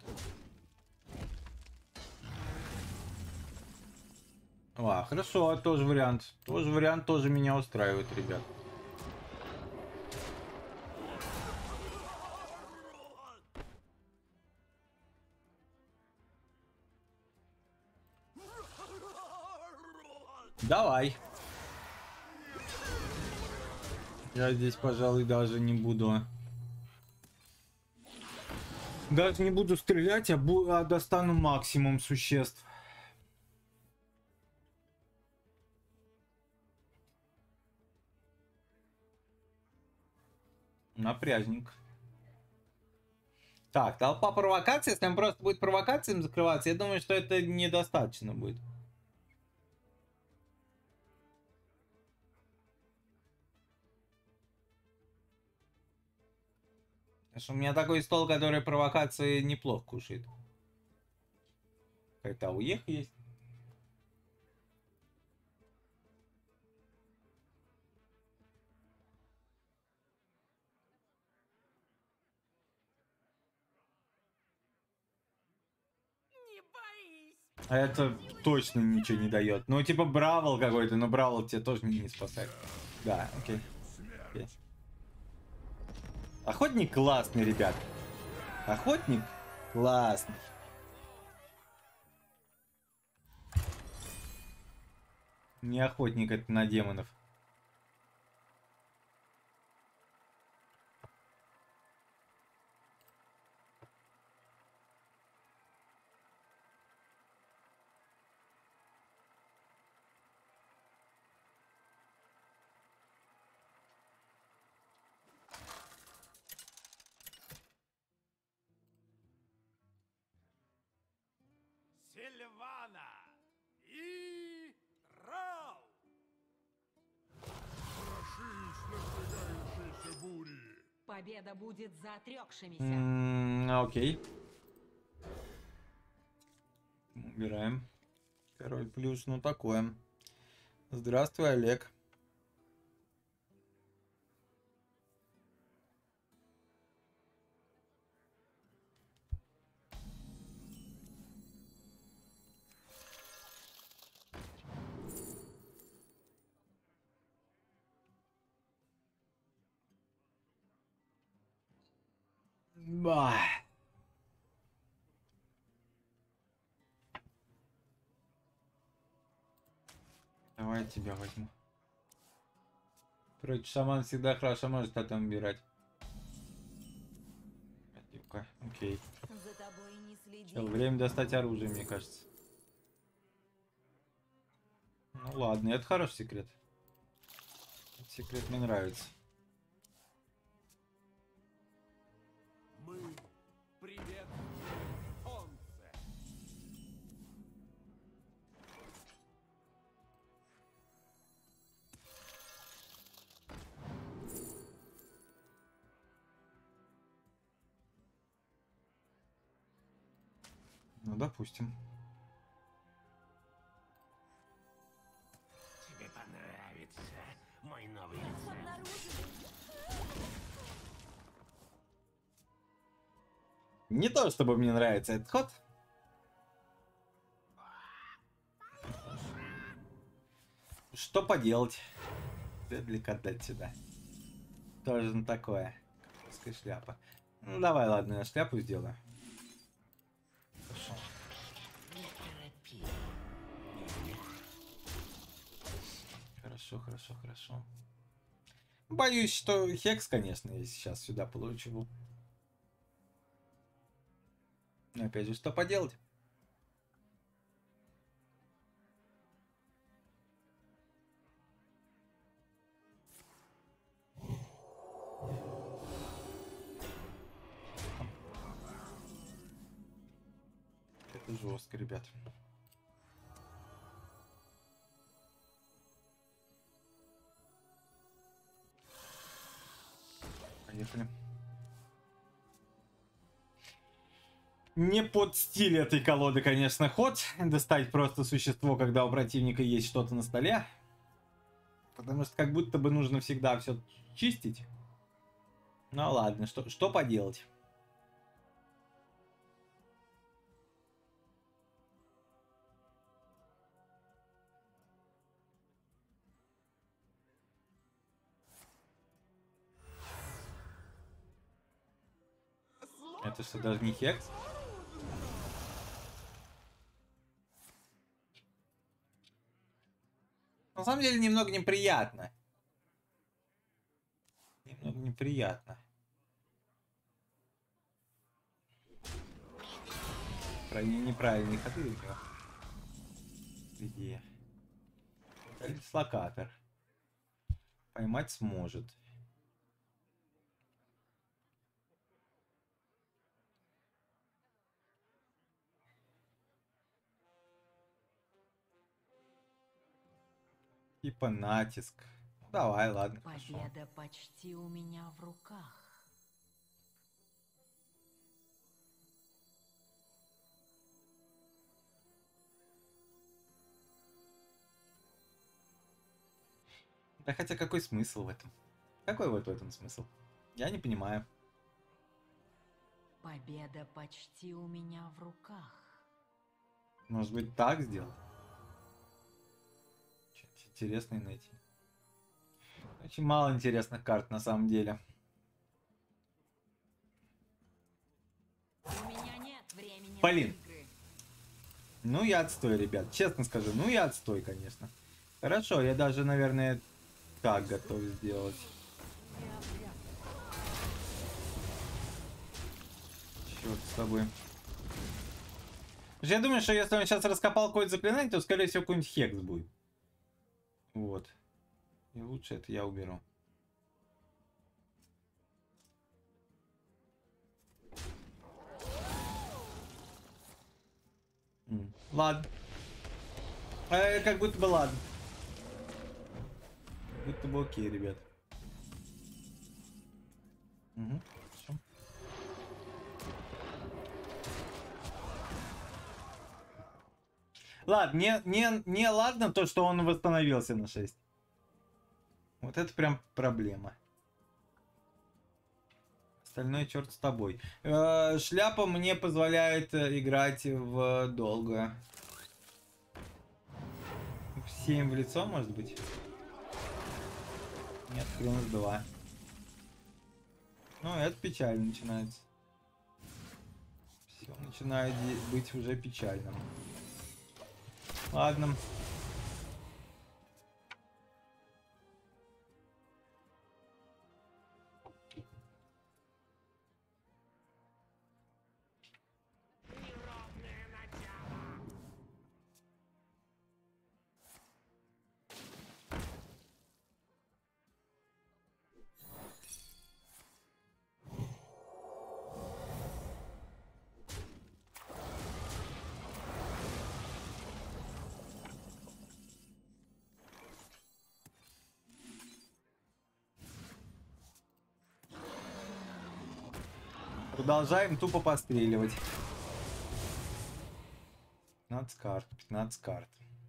A: Хорошо, тоже вариант. Тоже вариант, тоже меня устраивает, ребят. Давай. Я здесь, пожалуй, даже не буду... Даже не буду стрелять, а достану максимум существ. Напряжник. Так, толпа провокаций. Если он просто будет провокациями закрываться, я думаю, что это недостаточно будет. Потому что у меня такой стол, который провокации неплохо кушает. Какая-то ауеха есть. А это точно ничего не дает. Ну, типа Бравл какой-то, но Бравл тебе тоже не спасает. Да, окей. Охотник классный, ребят. Охотник классный. Не охотник, это на демонов.
C: Сильвана и Рау!
D: Страшись надвигающейся бури.
B: Победа будет за отрекшимися.
A: Окей. Убираем. Король плюс, ну такое. Здравствуй, Олег. Bah. Давай я тебя возьму. Короче, шаман всегда хорошо может потом убирать. Окей.
F: За тобой не следи.
A: Чел, время достать оружие, мне кажется. Ну ладно, это хороший секрет. Этот секрет мне нравится.
C: Мы приветствуем солнце.
A: Ну, допустим.
C: Тебе понравится мой новый рецепт.
A: Не то, чтобы мне нравится этот ход. Что поделать? Реплик отдать сюда. Тоже такое. Кавказская шляпа.
E: Ну давай, ладно, я шляпу сделаю. Хорошо. Хорошо, хорошо, хорошо. Боюсь, что хекс, конечно, я сейчас сюда получу. Но опять же, что поделать? Это жестко, ребят. Поехали. Не под стиль этой колоды, конечно, ход. Достать просто существо, когда у противника есть что-то на столе. Потому что как будто бы нужно всегда все чистить. Ну ладно, что поделать? Это что, даже не хекс? На самом деле немного неприятно. Немного неприятно. Крайне неправильные ходы у него. Где? Дислокатор. Поймать сможет. Типа натиск. Давай, ладно. Хорошо.
B: Победа почти у меня в руках.
E: Да хотя какой смысл в этом? Какой вот в этом смысл? Я не понимаю.
B: Победа почти у меня в руках.
E: Может быть так сделать? Что-то интересное найти. Очень мало интересных карт на самом деле.
B: У меня нет времени
E: Блин.
B: на игры.
E: Ну я отстой, ребят. Честно скажу, ну я отстой, конечно. Хорошо, я даже, наверное, так готов сделать. Черт с тобой. Я думаю, что если он сейчас раскопал какое-то заклинание, то, скорее всего, какой-нибудь хекс будет. Вот. И лучше это я уберу. Ладно. Как будто бы ладно. Как будто бы окей, ребят. Угу. Хорошо. Ладно, не ладно то, что он восстановился на 6. Вот это прям проблема. Остальное черт с тобой. Шляпа мне позволяет играть в долго. 7 в лицо, может быть? Нет, хрен с 2. Ну, это печально начинается. Все начинает быть уже печальным. Ладно. Продолжаем тупо постреливать. 15 карт, 15 карт.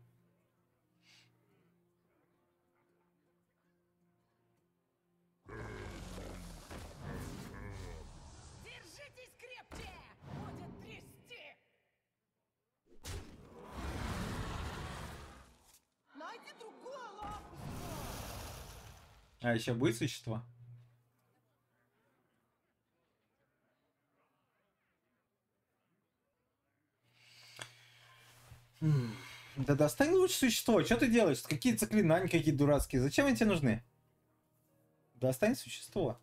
F: Держитесь крепче! Будет трясти! Найди другую лапу!
E: А еще будет существо? Да достань лучше существо. Что ты делаешь? Какие заклинания какие дурацкие. Зачем они тебе нужны? Достань существо.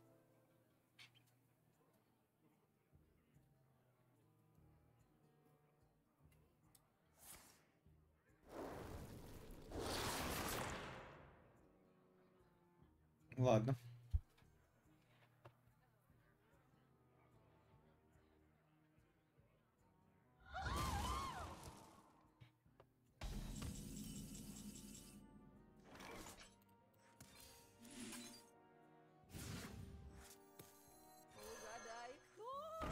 E: Ладно.
F: Угадай, кто?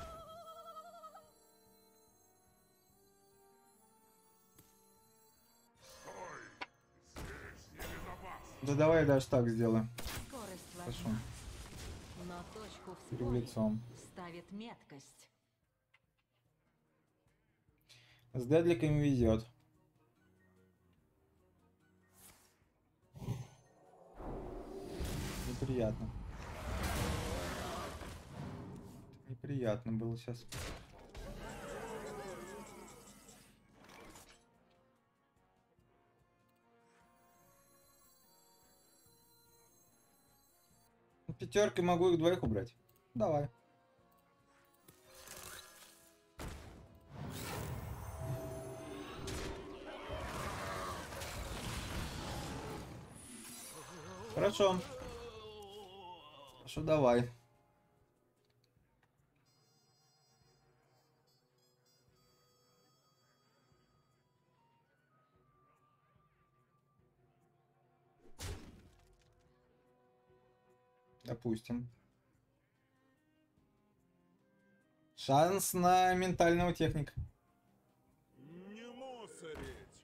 E: Да давай даже так сделаем.
B: Скорость
E: Хорошо.
B: важна, но точку в
E: Перед
B: споре
E: лицом.
B: ставит меткость.
E: С дедликами везет. Неприятно. Неприятно было сейчас. Пятеркой могу их двоих убрать. Давай. Хорошо. Хорошо, давай. Допустим. Шанс на ментального техника.
D: Не мусорить.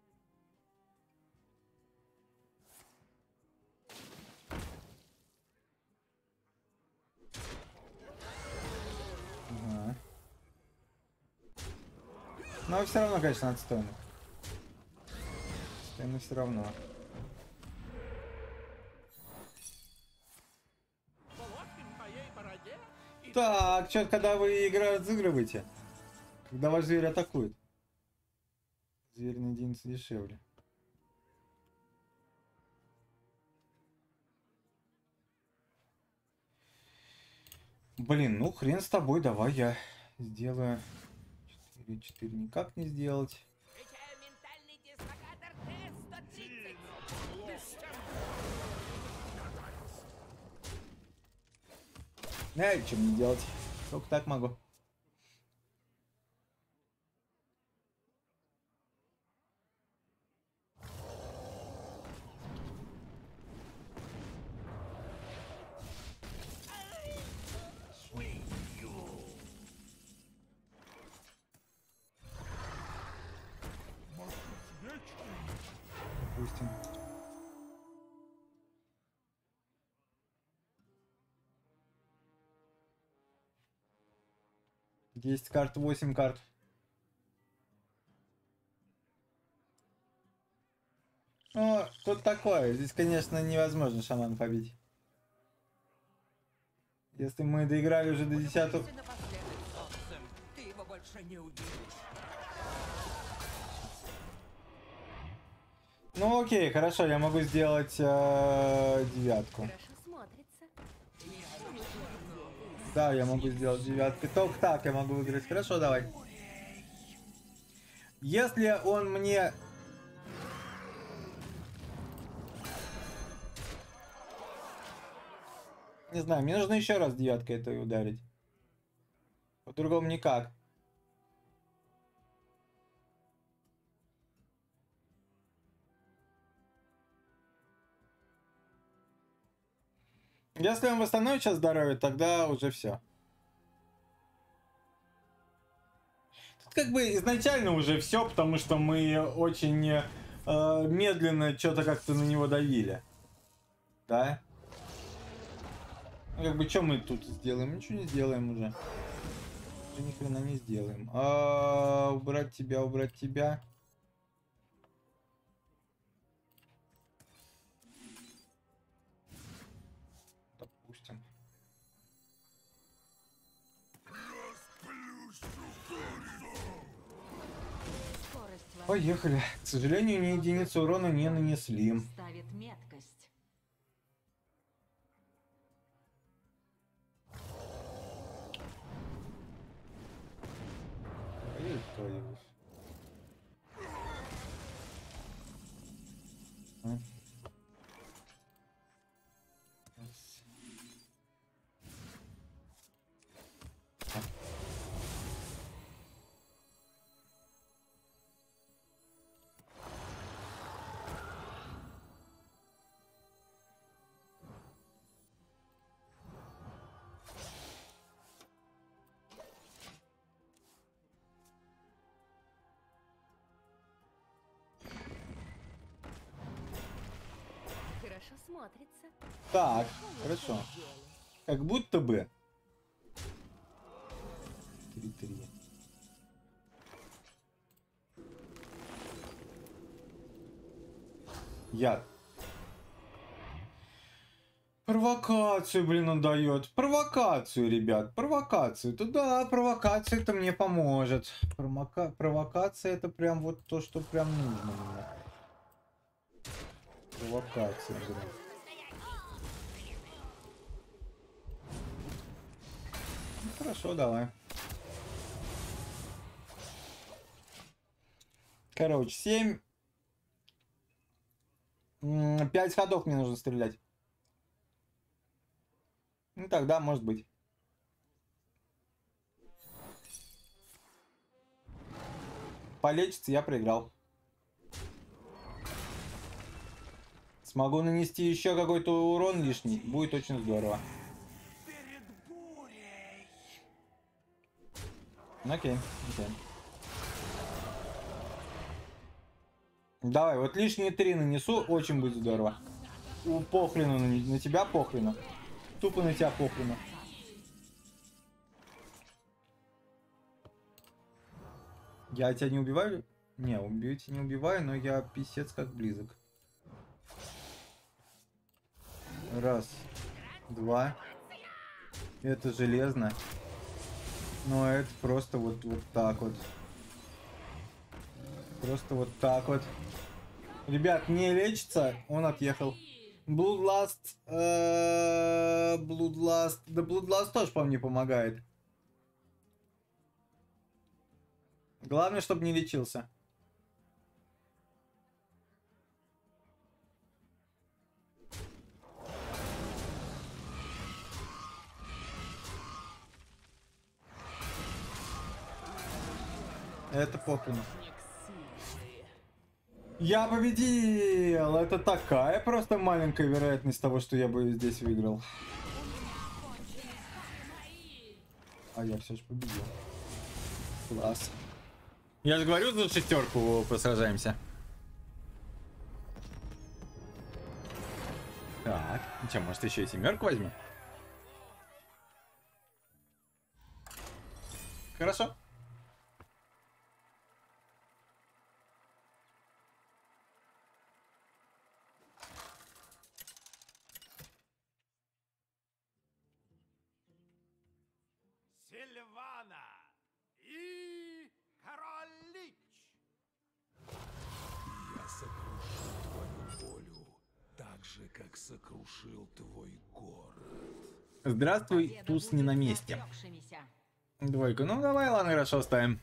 E: Ага. Но все равно, конечно, отстойно. Отстойно все равно.
C: Полоск моей бороде? И
E: Так, что, когда вы игру разыгрываете? Когда ваш зверь атакует. Зверь на единицу дешевле. Блин, ну хрен с тобой, давай я сделаю. 4 никак не сделать.
F: Встречаю ментальный дислокатор Т-130.
E: Эй, что мне делать? Только так могу. Допустим. 10 карт, 8 карт. Ну, тут такое. Здесь, конечно, невозможно шамана побить. Если мы доиграли уже до 10-го...
F: Напоследок, Собсом, ты его больше не увидишь.
E: Ну окей, хорошо, я могу сделать девятку.
B: Хорошо смотрится.
E: Да, я могу сделать девятку. Только так я могу выиграть. Хорошо, давай. Если он мне... Не знаю, мне нужно еще раз девяткой это ударить. По-другому никак. Если он восстановит сейчас здоровье, тогда уже все. Тут как бы изначально уже все, потому что мы очень медленно что-то как-то на него давили. Да? Ну, как бы, что мы тут сделаем? Ничего не сделаем уже. Уже ни хрена не сделаем. Убрать тебя, убрать тебя. Допустим.
B: Скорость
E: Поехали. К сожалению, ни единицы урона не нанесли.
B: Ставит меткость.
G: Хорошо смотрится.
E: Так, хорошо. Как будто бы. 3-3. Яд. Провокацию, блин, он дает. Провокацию, ребят. Провокацию. Да, провокация это мне поможет. Провокация это прям вот то, что прям нужно мне. Провокация, блин. Ну, хорошо, давай. Короче, 7. 5 ходов мне нужно стрелять. Ну тогда может быть. Полечится, я проиграл. Смогу нанести еще какой-то урон лишний. Будет очень здорово. Окей, окей. Давай, вот лишние 3 нанесу, очень будет здорово. Похрену на тебя, похрену. Тупо на тебя похрену. Я тебя не убиваю? Не, убить не убиваю, но я писец как близок. Раз, два. Это железно. Но это просто вот так вот. Просто вот так вот. Ребят, не лечится, он отъехал. Bloodlust. Bloodlust. Да Bloodlust тоже, по-моему, не помогает. Главное, чтобы не лечился. Это похрен. Я победил! Это такая просто маленькая вероятность того, что я бы здесь выиграл. А я все же победил. Класс. Я же говорю, за 6 посражаемся. Так, ну что, может еще и 7 возьмем? Хорошо.
C: Сильвана и Король Лич.
D: Я сокрушу твою волю, так же, как сокрушил твой город.
E: Здравствуй,
B: Победа
E: туз
B: будет
E: не на
B: за
E: месте.
B: отрекшимися.
E: Двойку. Ну давай, ладно, хорошо, ставим.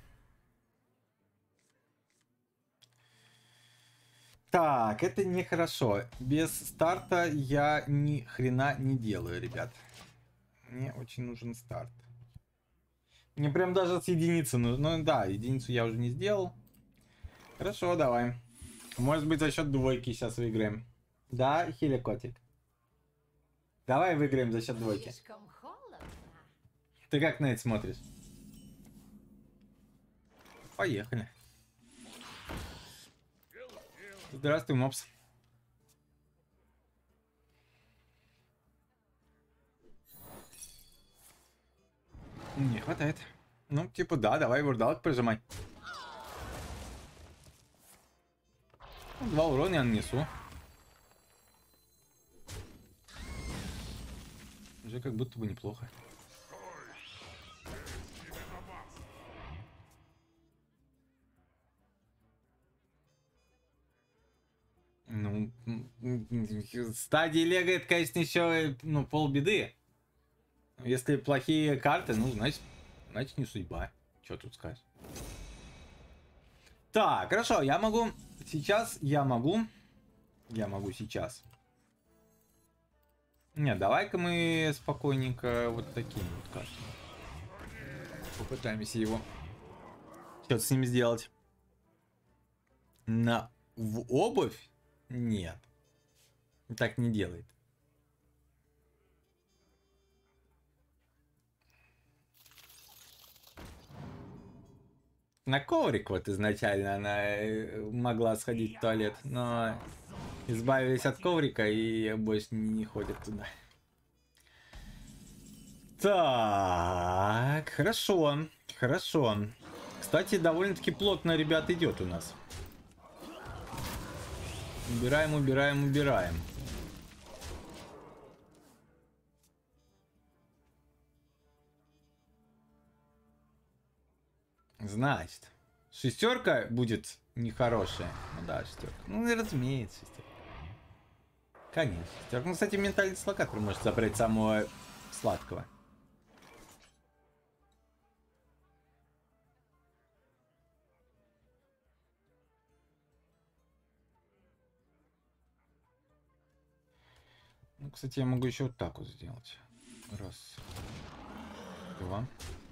E: Так, это нехорошо. Без старта я ни хрена не делаю, ребят. Мне очень нужен старт. Мне прям даже с единицы нужно. Ну да, единицу я уже не сделал. Хорошо, давай. Может быть, за счет двойки сейчас выиграем. Да, Хиликотик. Давай выиграем за счет двойки.
G: Слишком холодно.
E: Ты как на это смотришь? Поехали. Здравствуй, мопс. Не хватает. Ну, типа, да, давай вурдалок прижимай. 2 урона я нанесу. Уже как будто бы неплохо. Стадии Лего это, конечно, еще ну, полбеды. Если плохие карты, ну, значит не судьба. Что тут сказать? Так, хорошо, я могу сейчас. Не, давай-ка мы спокойненько вот такими вот картами. Попытаемся его что-то с ними сделать. В обувь? Нет. Так не делает. На коврик вот изначально она могла сходить в туалет, но избавились от коврика и больше не ходят туда. Так, хорошо, хорошо. Кстати, довольно-таки плотно, ребят, идет у нас. Убираем, убираем, убираем. Значит, шестерка будет нехорошая. Ну да, шестерка. Ну и разумеется, шестерка. Конечно, шестерка. Ну, кстати, ментальный дислокатор может забрать самого сладкого. Ну, кстати, я могу еще вот так вот сделать. Раз. Два.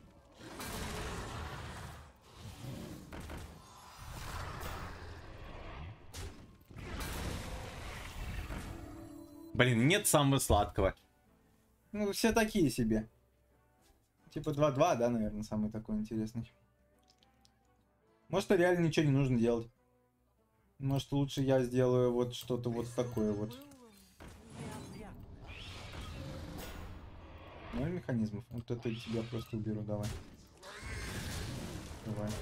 E: Блин, нет самого сладкого. Ну, все такие себе. Типа 2-2, да, наверное, самый такой интересный. Может, реально ничего не нужно делать. Может, лучше я сделаю вот что-то вот такое вот. 0 механизмов. Вот это тебя просто уберу, давай. Давай.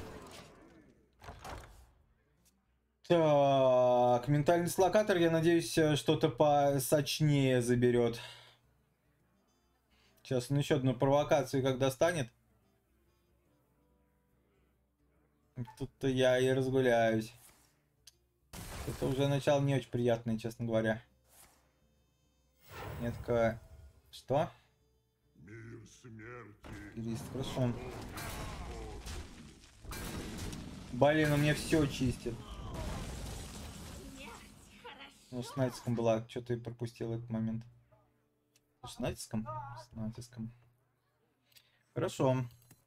E: Так, ментальный дислокатор, я надеюсь, что-то посочнее заберет. Сейчас он еще одну провокацию как достанет. Тут-то я и разгуляюсь. Это уже начало не очень приятное, честно говоря. Метка... Что?
D: Мир смерти.
E: Лист, хорошо. Блин, он мне все чистит. Ну, с натиском была. Что ты пропустил этот момент? С натиском? С натиском. Хорошо.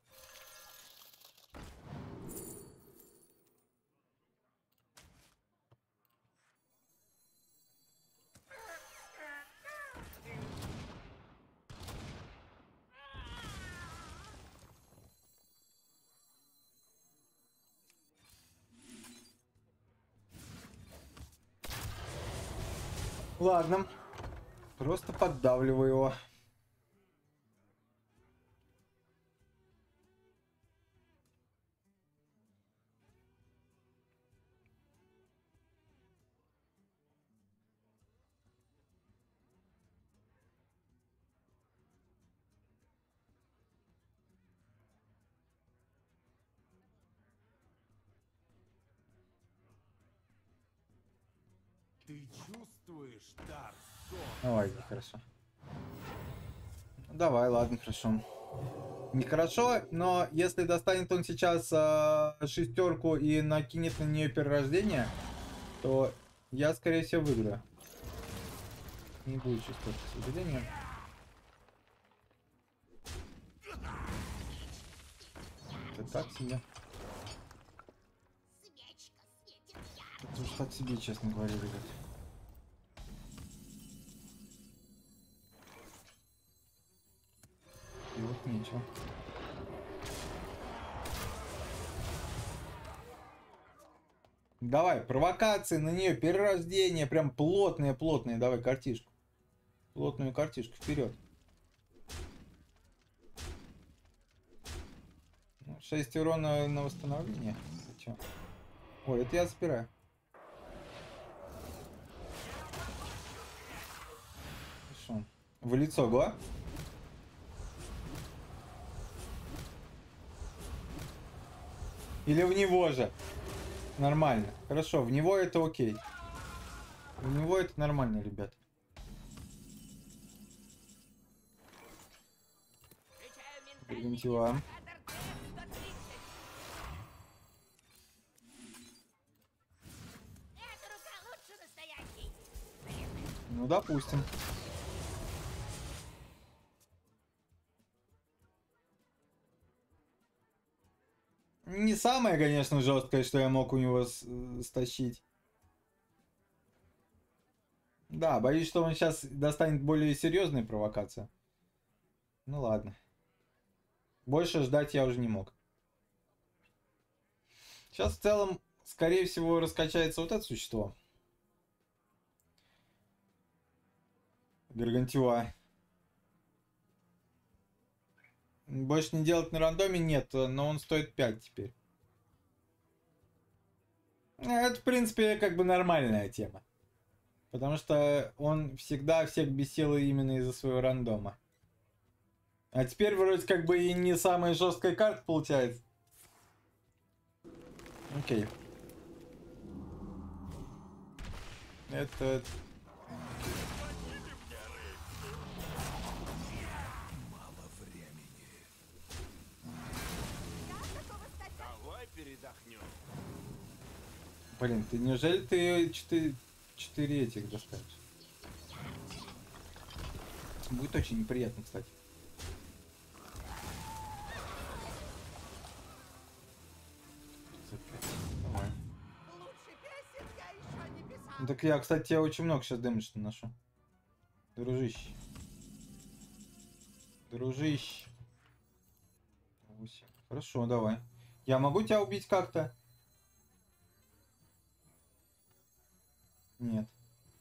E: Ладно. Просто поддавливаю его.
C: Ты чувствуешь дар сон?
E: Давай, хорошо. Давай, ладно, хорошо. Нехорошо, но если достанет он сейчас шестерку и накинет на нее перерождение, то я, скорее всего, выиграю. Не будет шестерки, к сожалению. Это так себе. Это уж так себе, честно говоря, ребят. И вот нечего. Давай, провокации на нее, перерождение, прям плотные. Давай картишку. Плотную картишку, вперед. 6 урона на восстановление. Че? Ой, это я забираю. Хорошо. В лицо, го? Или в него же? Нормально. Хорошо, в него это окей. В него это нормально, ребят. Гаргантюа.
F: Эта рука лучше настоящей.
E: Ну, допустим. Не самое, конечно, жесткое, что я мог у него стащить. Да, боюсь, что он сейчас достанет более серьезные провокации. Ну ладно. Больше ждать я уже не мог. Сейчас в целом, скорее всего, раскачается вот это существо. Гаргантюа. Больше не делать на рандоме нет, но он стоит 5 теперь. Это, в принципе, как бы нормальная тема. Потому что он всегда всех бесил именно из-за своего рандома. А теперь вроде как бы и не самая жесткая карта получается. Окей. Это...
D: Мало времени.
C: Давай передохнем.
E: Блин, ты неужели ты 4 этих достанешь? Будет очень неприятно, кстати. Давай.
F: Лучше песен я еще не писал.
E: Ну, так я, кстати, тебе очень много сейчас дэмэдж наношу. Дружище. Дружище. 8. Хорошо, давай. Я могу тебя убить как-то? Нет.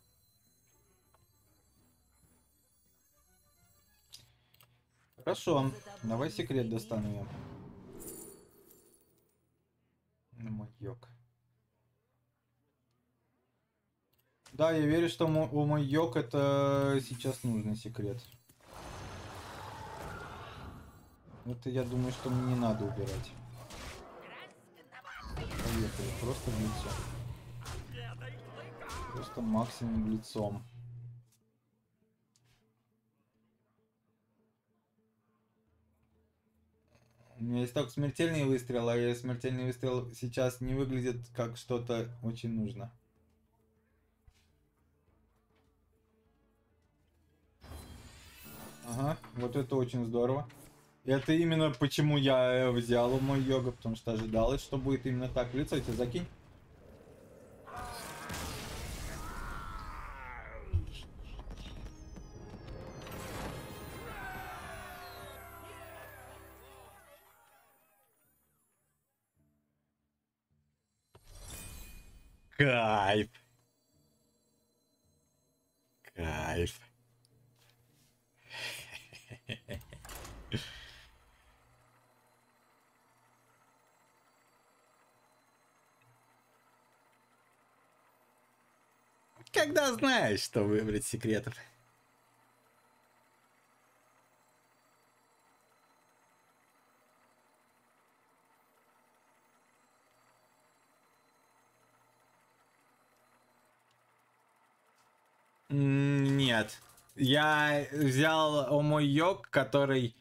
E: Хорошо. Давай секрет достану я. На мой йог. Да, я верю, что у мой йог это сейчас нужный секрет. Это я думаю, что мне не надо убирать. Поехали, просто в лицо. Просто максимум лицом. У меня есть только смертельный выстрел, а смертельный выстрел сейчас не выглядит как что-то очень нужно. Ага, вот это очень здорово. Это именно почему я взял мой йога, потому что ожидалось, что будет именно так. В лицо тебе закинь. Кайф. Кайф. Когда знаешь, что выбрать секретов. Нет. Я взял мой йог, который...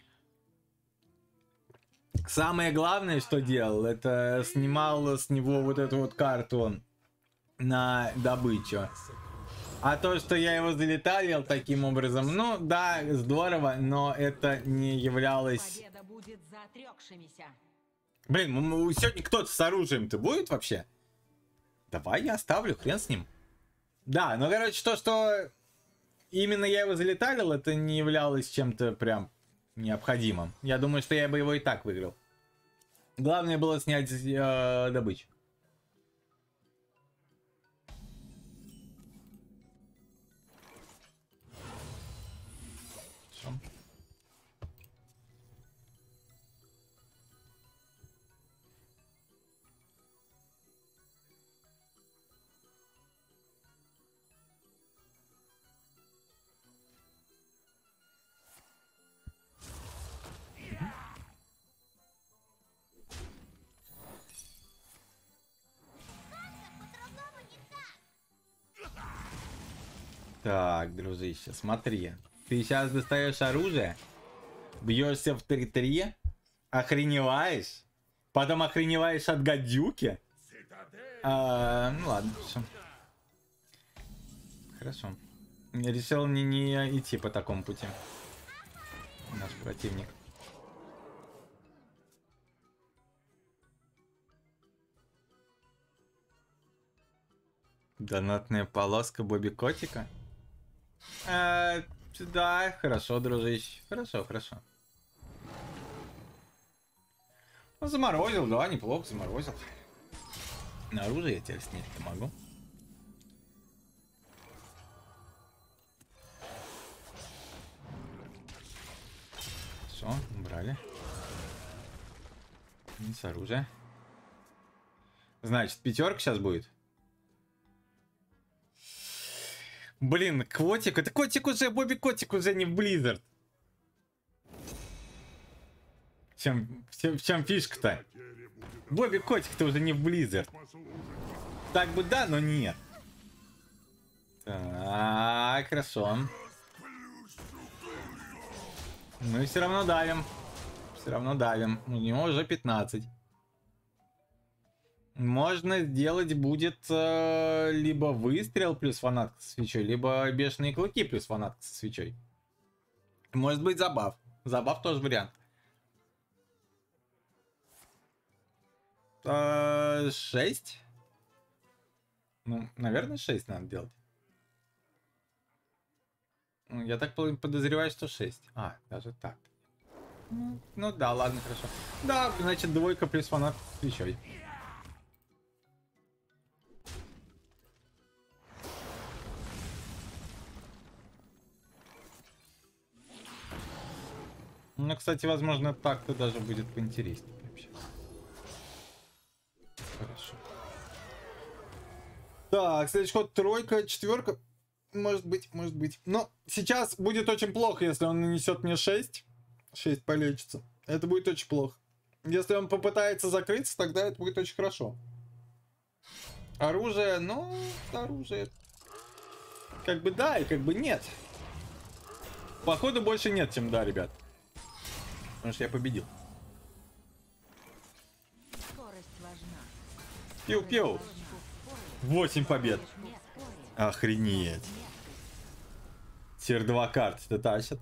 E: Самое главное, что делал, это снимал с него вот эту вот карту на добычу. А то, что я его залеталил таким образом, ну да, здорово, но это не являлось...
B: Победа будет за отрекшимися.
E: Блин, сегодня кто-то с оружием-то будет вообще? Давай я оставлю, хрен с ним. Да, ну короче, то, что именно я его залеталил, это не являлось чем-то прям необходимым. Я думаю, что я бы его и так выиграл. Главное было снять добычу. Хорошо. Так, дружище, смотри. Ты сейчас достаешь оружие,
A: Бьешься в 3-3? Охреневаешь? Потом охреневаешь от гадюки? Ну ладно, все. Хорошо. Я решил не идти по такому пути. Наш противник. Донатная полоска Бобби Котика? Да, хорошо, дружище. Хорошо, хорошо. Ну, заморозил, да, неплохо заморозил. На оружие я теперь снять помогу. Все, убрали. Не с оружия. Значит, пятерка сейчас будет. Блин, котик. Это котик уже, Бобби Котик уже не в Blizzard. В чем фишка-то? Бобби Котик-то уже не в Blizzard. Так бы да, но нет. Так, хорошо. Мы все равно давим. Все равно давим. У него уже 15. Можно сделать будет либо выстрел плюс фанатка со свечой, либо бешеные клыки плюс фанатка со свечой. Может быть забав. Забав тоже вариант. 6. Ну, наверное, 6 надо делать. Я так подозреваю, что 6. Даже так. Ну да, ладно, хорошо. Да, значит, двойка плюс фанатка со свечой. Ну, кстати, возможно, так-то даже будет поинтереснее вообще. Хорошо. Так, следующий ход тройка, четверка. Может быть, может быть. Но сейчас будет очень плохо, если он нанесет мне 6. 6 полечится. Это будет очень плохо. Если он попытается закрыться, тогда это будет очень хорошо. Оружие, ну, оружие. Как бы да и как бы нет. Походу больше нет, чем да, ребят. Потому что я победил.
B: Скорость важна.
A: Пиу-пиу. 8 побед. Охренеть. Тир 2 карт. Это тащит.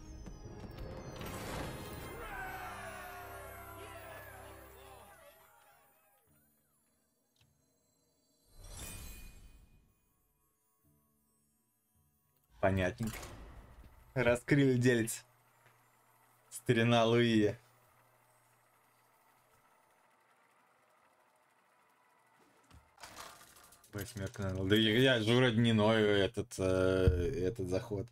A: Понятненько. Раскрыли делится. Старина Луи. Восьмерка на. Да я же вроде не ною этот заход.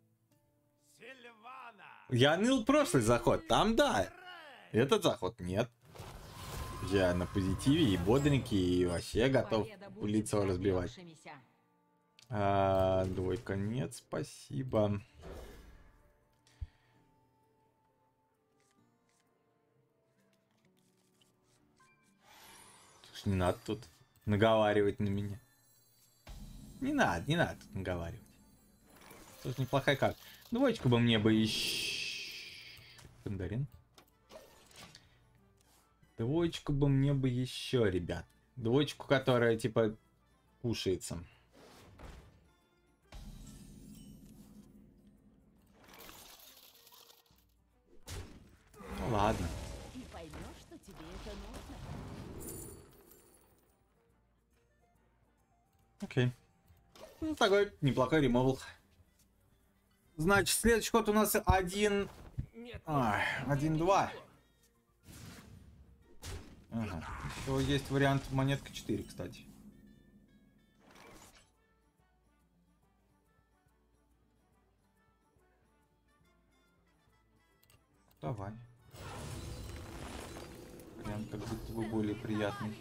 A: Я ныл прошлый заход, там да. Этот заход нет. Я на позитиве и бодренький, и вообще готов лицо разбивать. Двойка нет, спасибо. Не надо тут наговаривать на меня. Не надо тут наговаривать. Тоже неплохая карта. Двоечку бы мне бы еще... Пандарин. Двоечку бы мне бы еще, ребят. Двоечку, которая типа кушается. Ну, ладно.
G: И поймешь, что тебе это нужно.
A: Окей. Ну, такой неплохой ремовал. Значит, следующий ход у нас 1... 1-2. Ага. Еще есть вариант монетка 4, кстати. Давай. Вариант как будто бы более приятный.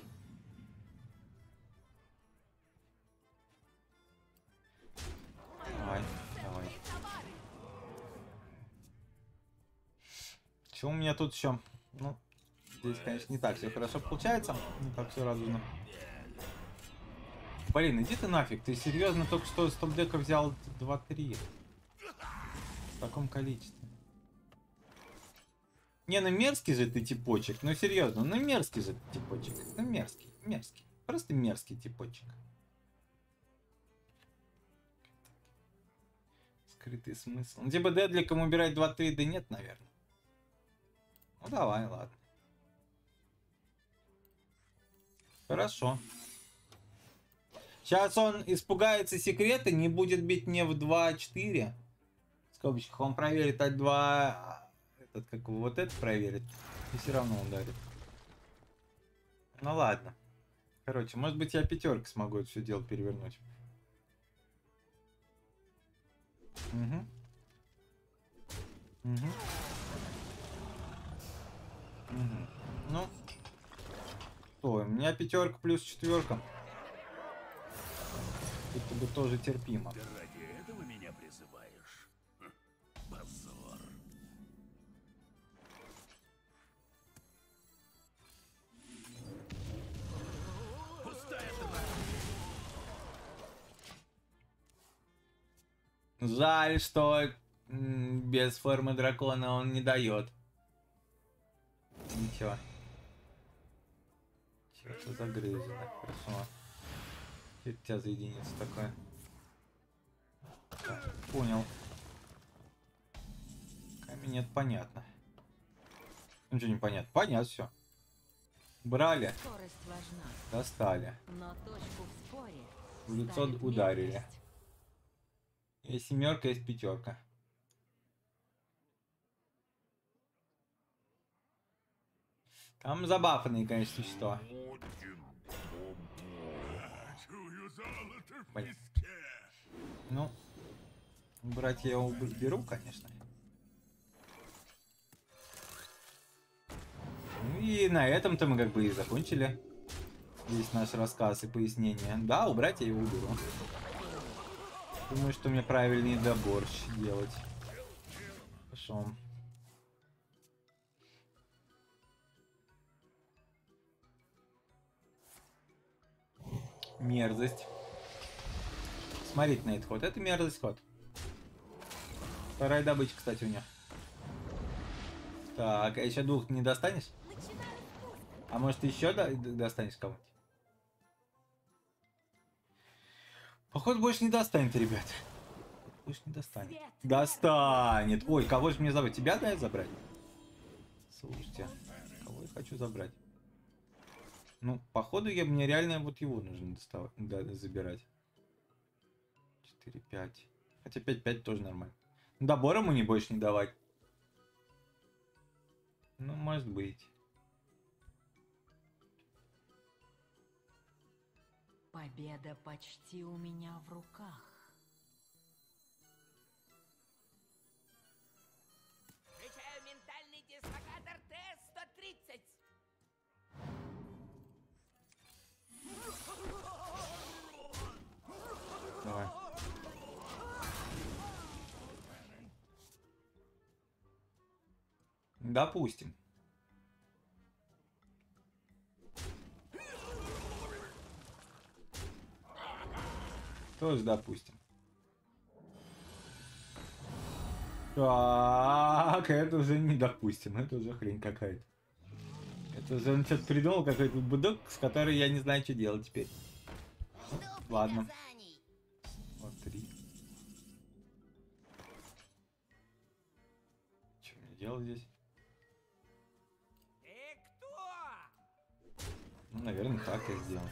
A: Давай. Что у меня тут еще? Ну, здесь, конечно, не так все хорошо получается. Не так все радужно. Блин, иди ты нафиг. Ты серьезно только что с топ-дека взял 2-3? В таком количестве.
E: Не, ну мерзкий же ты типочек. Ну серьезно, ну мерзкий же ты типочек. Ну мерзкий, мерзкий. Просто мерзкий типочек. Скрытый смысл. Ну типа Дедликом убирать 2-3, да нет, наверное. Ну давай, ладно. Хорошо. Сейчас он испугается секрета, не будет бить мне в 2-4. В скобочках он проверит от 2... Этот, как вот это проверит. И все равно ударит. Ну ладно. Короче, может быть я пятеркой смогу это все дело перевернуть. Угу. Угу. Угу. Ну. Что, у меня пятерка плюс четверка. Это бы тоже терпимо.
D: Ты ради этого меня призываешь? Позор. Пустая
E: Жаль, что без формы дракона он не дает. Ничего. Что-то загрызено. Хорошо. Что это у тебя за единица такая? Так, понял. Камень нет, понятно. Ничего не понятно. Понятно все. Брали,
B: Скорость важна,
E: достали.
B: но точку в споре
E: В лицо
B: ставит
E: ударили.
B: меткость.
E: Есть семерка, есть пятерка. Там забафанные, конечно, существа.
D: Чую золото в
E: Понятно.
D: песке.
E: Ну, брать я его беру, конечно. Ну и на этом-то мы как бы и закончили весь наш рассказ и пояснение. Да, убрать я его уберу. Думаю, что мне правильнее добор делать. Хорошо. Мерзость. Смотрите на этот ход. Это мерзость ход. Вторая добыча, кстати, у нее. Так, а еще двух не достанешь? А может еще достанешь кого-нибудь? Походу больше не достанет, ребят. Больше не достанет. Достанет. Ой, кого же мне забрать? Тебя, да, забрать? Слушайте, кого я хочу забрать? Ну, походу, мне реально вот его нужно забирать. 4-5. Хотя 5-5 тоже нормально. Добор ему не больше не давать. Ну, может быть.
B: Победа почти у меня в руках.
F: Включаю ментальный дислокатор Т-130.
E: Давай. Допустим. Тоже допустим. Так, это уже не допустим. Это уже хрень какая-то. Это уже он что-то придумал, какой-то будок, с которой я не знаю, что делать теперь. Ладно.
F: Приказаний.
E: Вот 3. Что мне делать здесь?
F: Ты кто?
E: Ну, наверное, так я сделаю.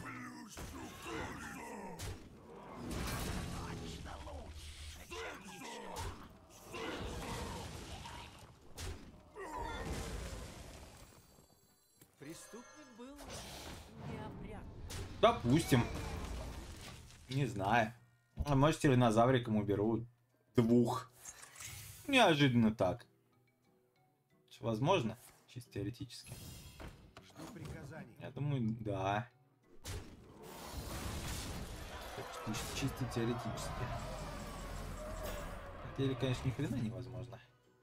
F: Преступник был неопрятный.
E: Допустим. Не знаю. А может, тираннозавриком уберу 2. Неожиданно так. Возможно? Чисто теоретически.
C: Что приказание?
E: Я думаю, да. Чисто теоретически. На деле, конечно, ни хрена невозможно.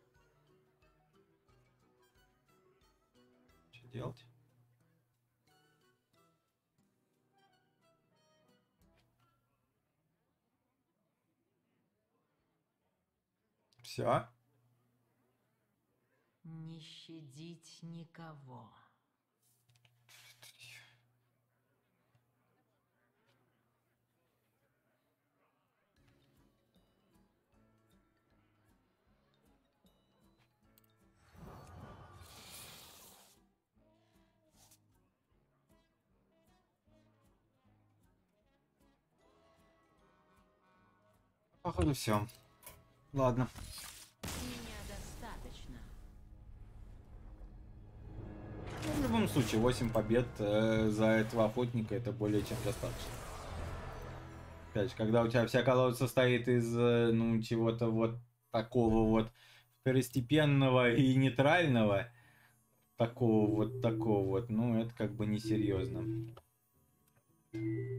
E: Что делать? Все.
B: Не щадить никого.
E: Походу все. Ладно.
B: Меня достаточно.
E: Ну, в любом случае, 8 побед за этого охотника это более чем достаточно. Опять же, когда у тебя вся колода состоит из, ну, чего-то вот такого вот второстепенного и нейтрального, такого вот, ну, это как бы несерьезно.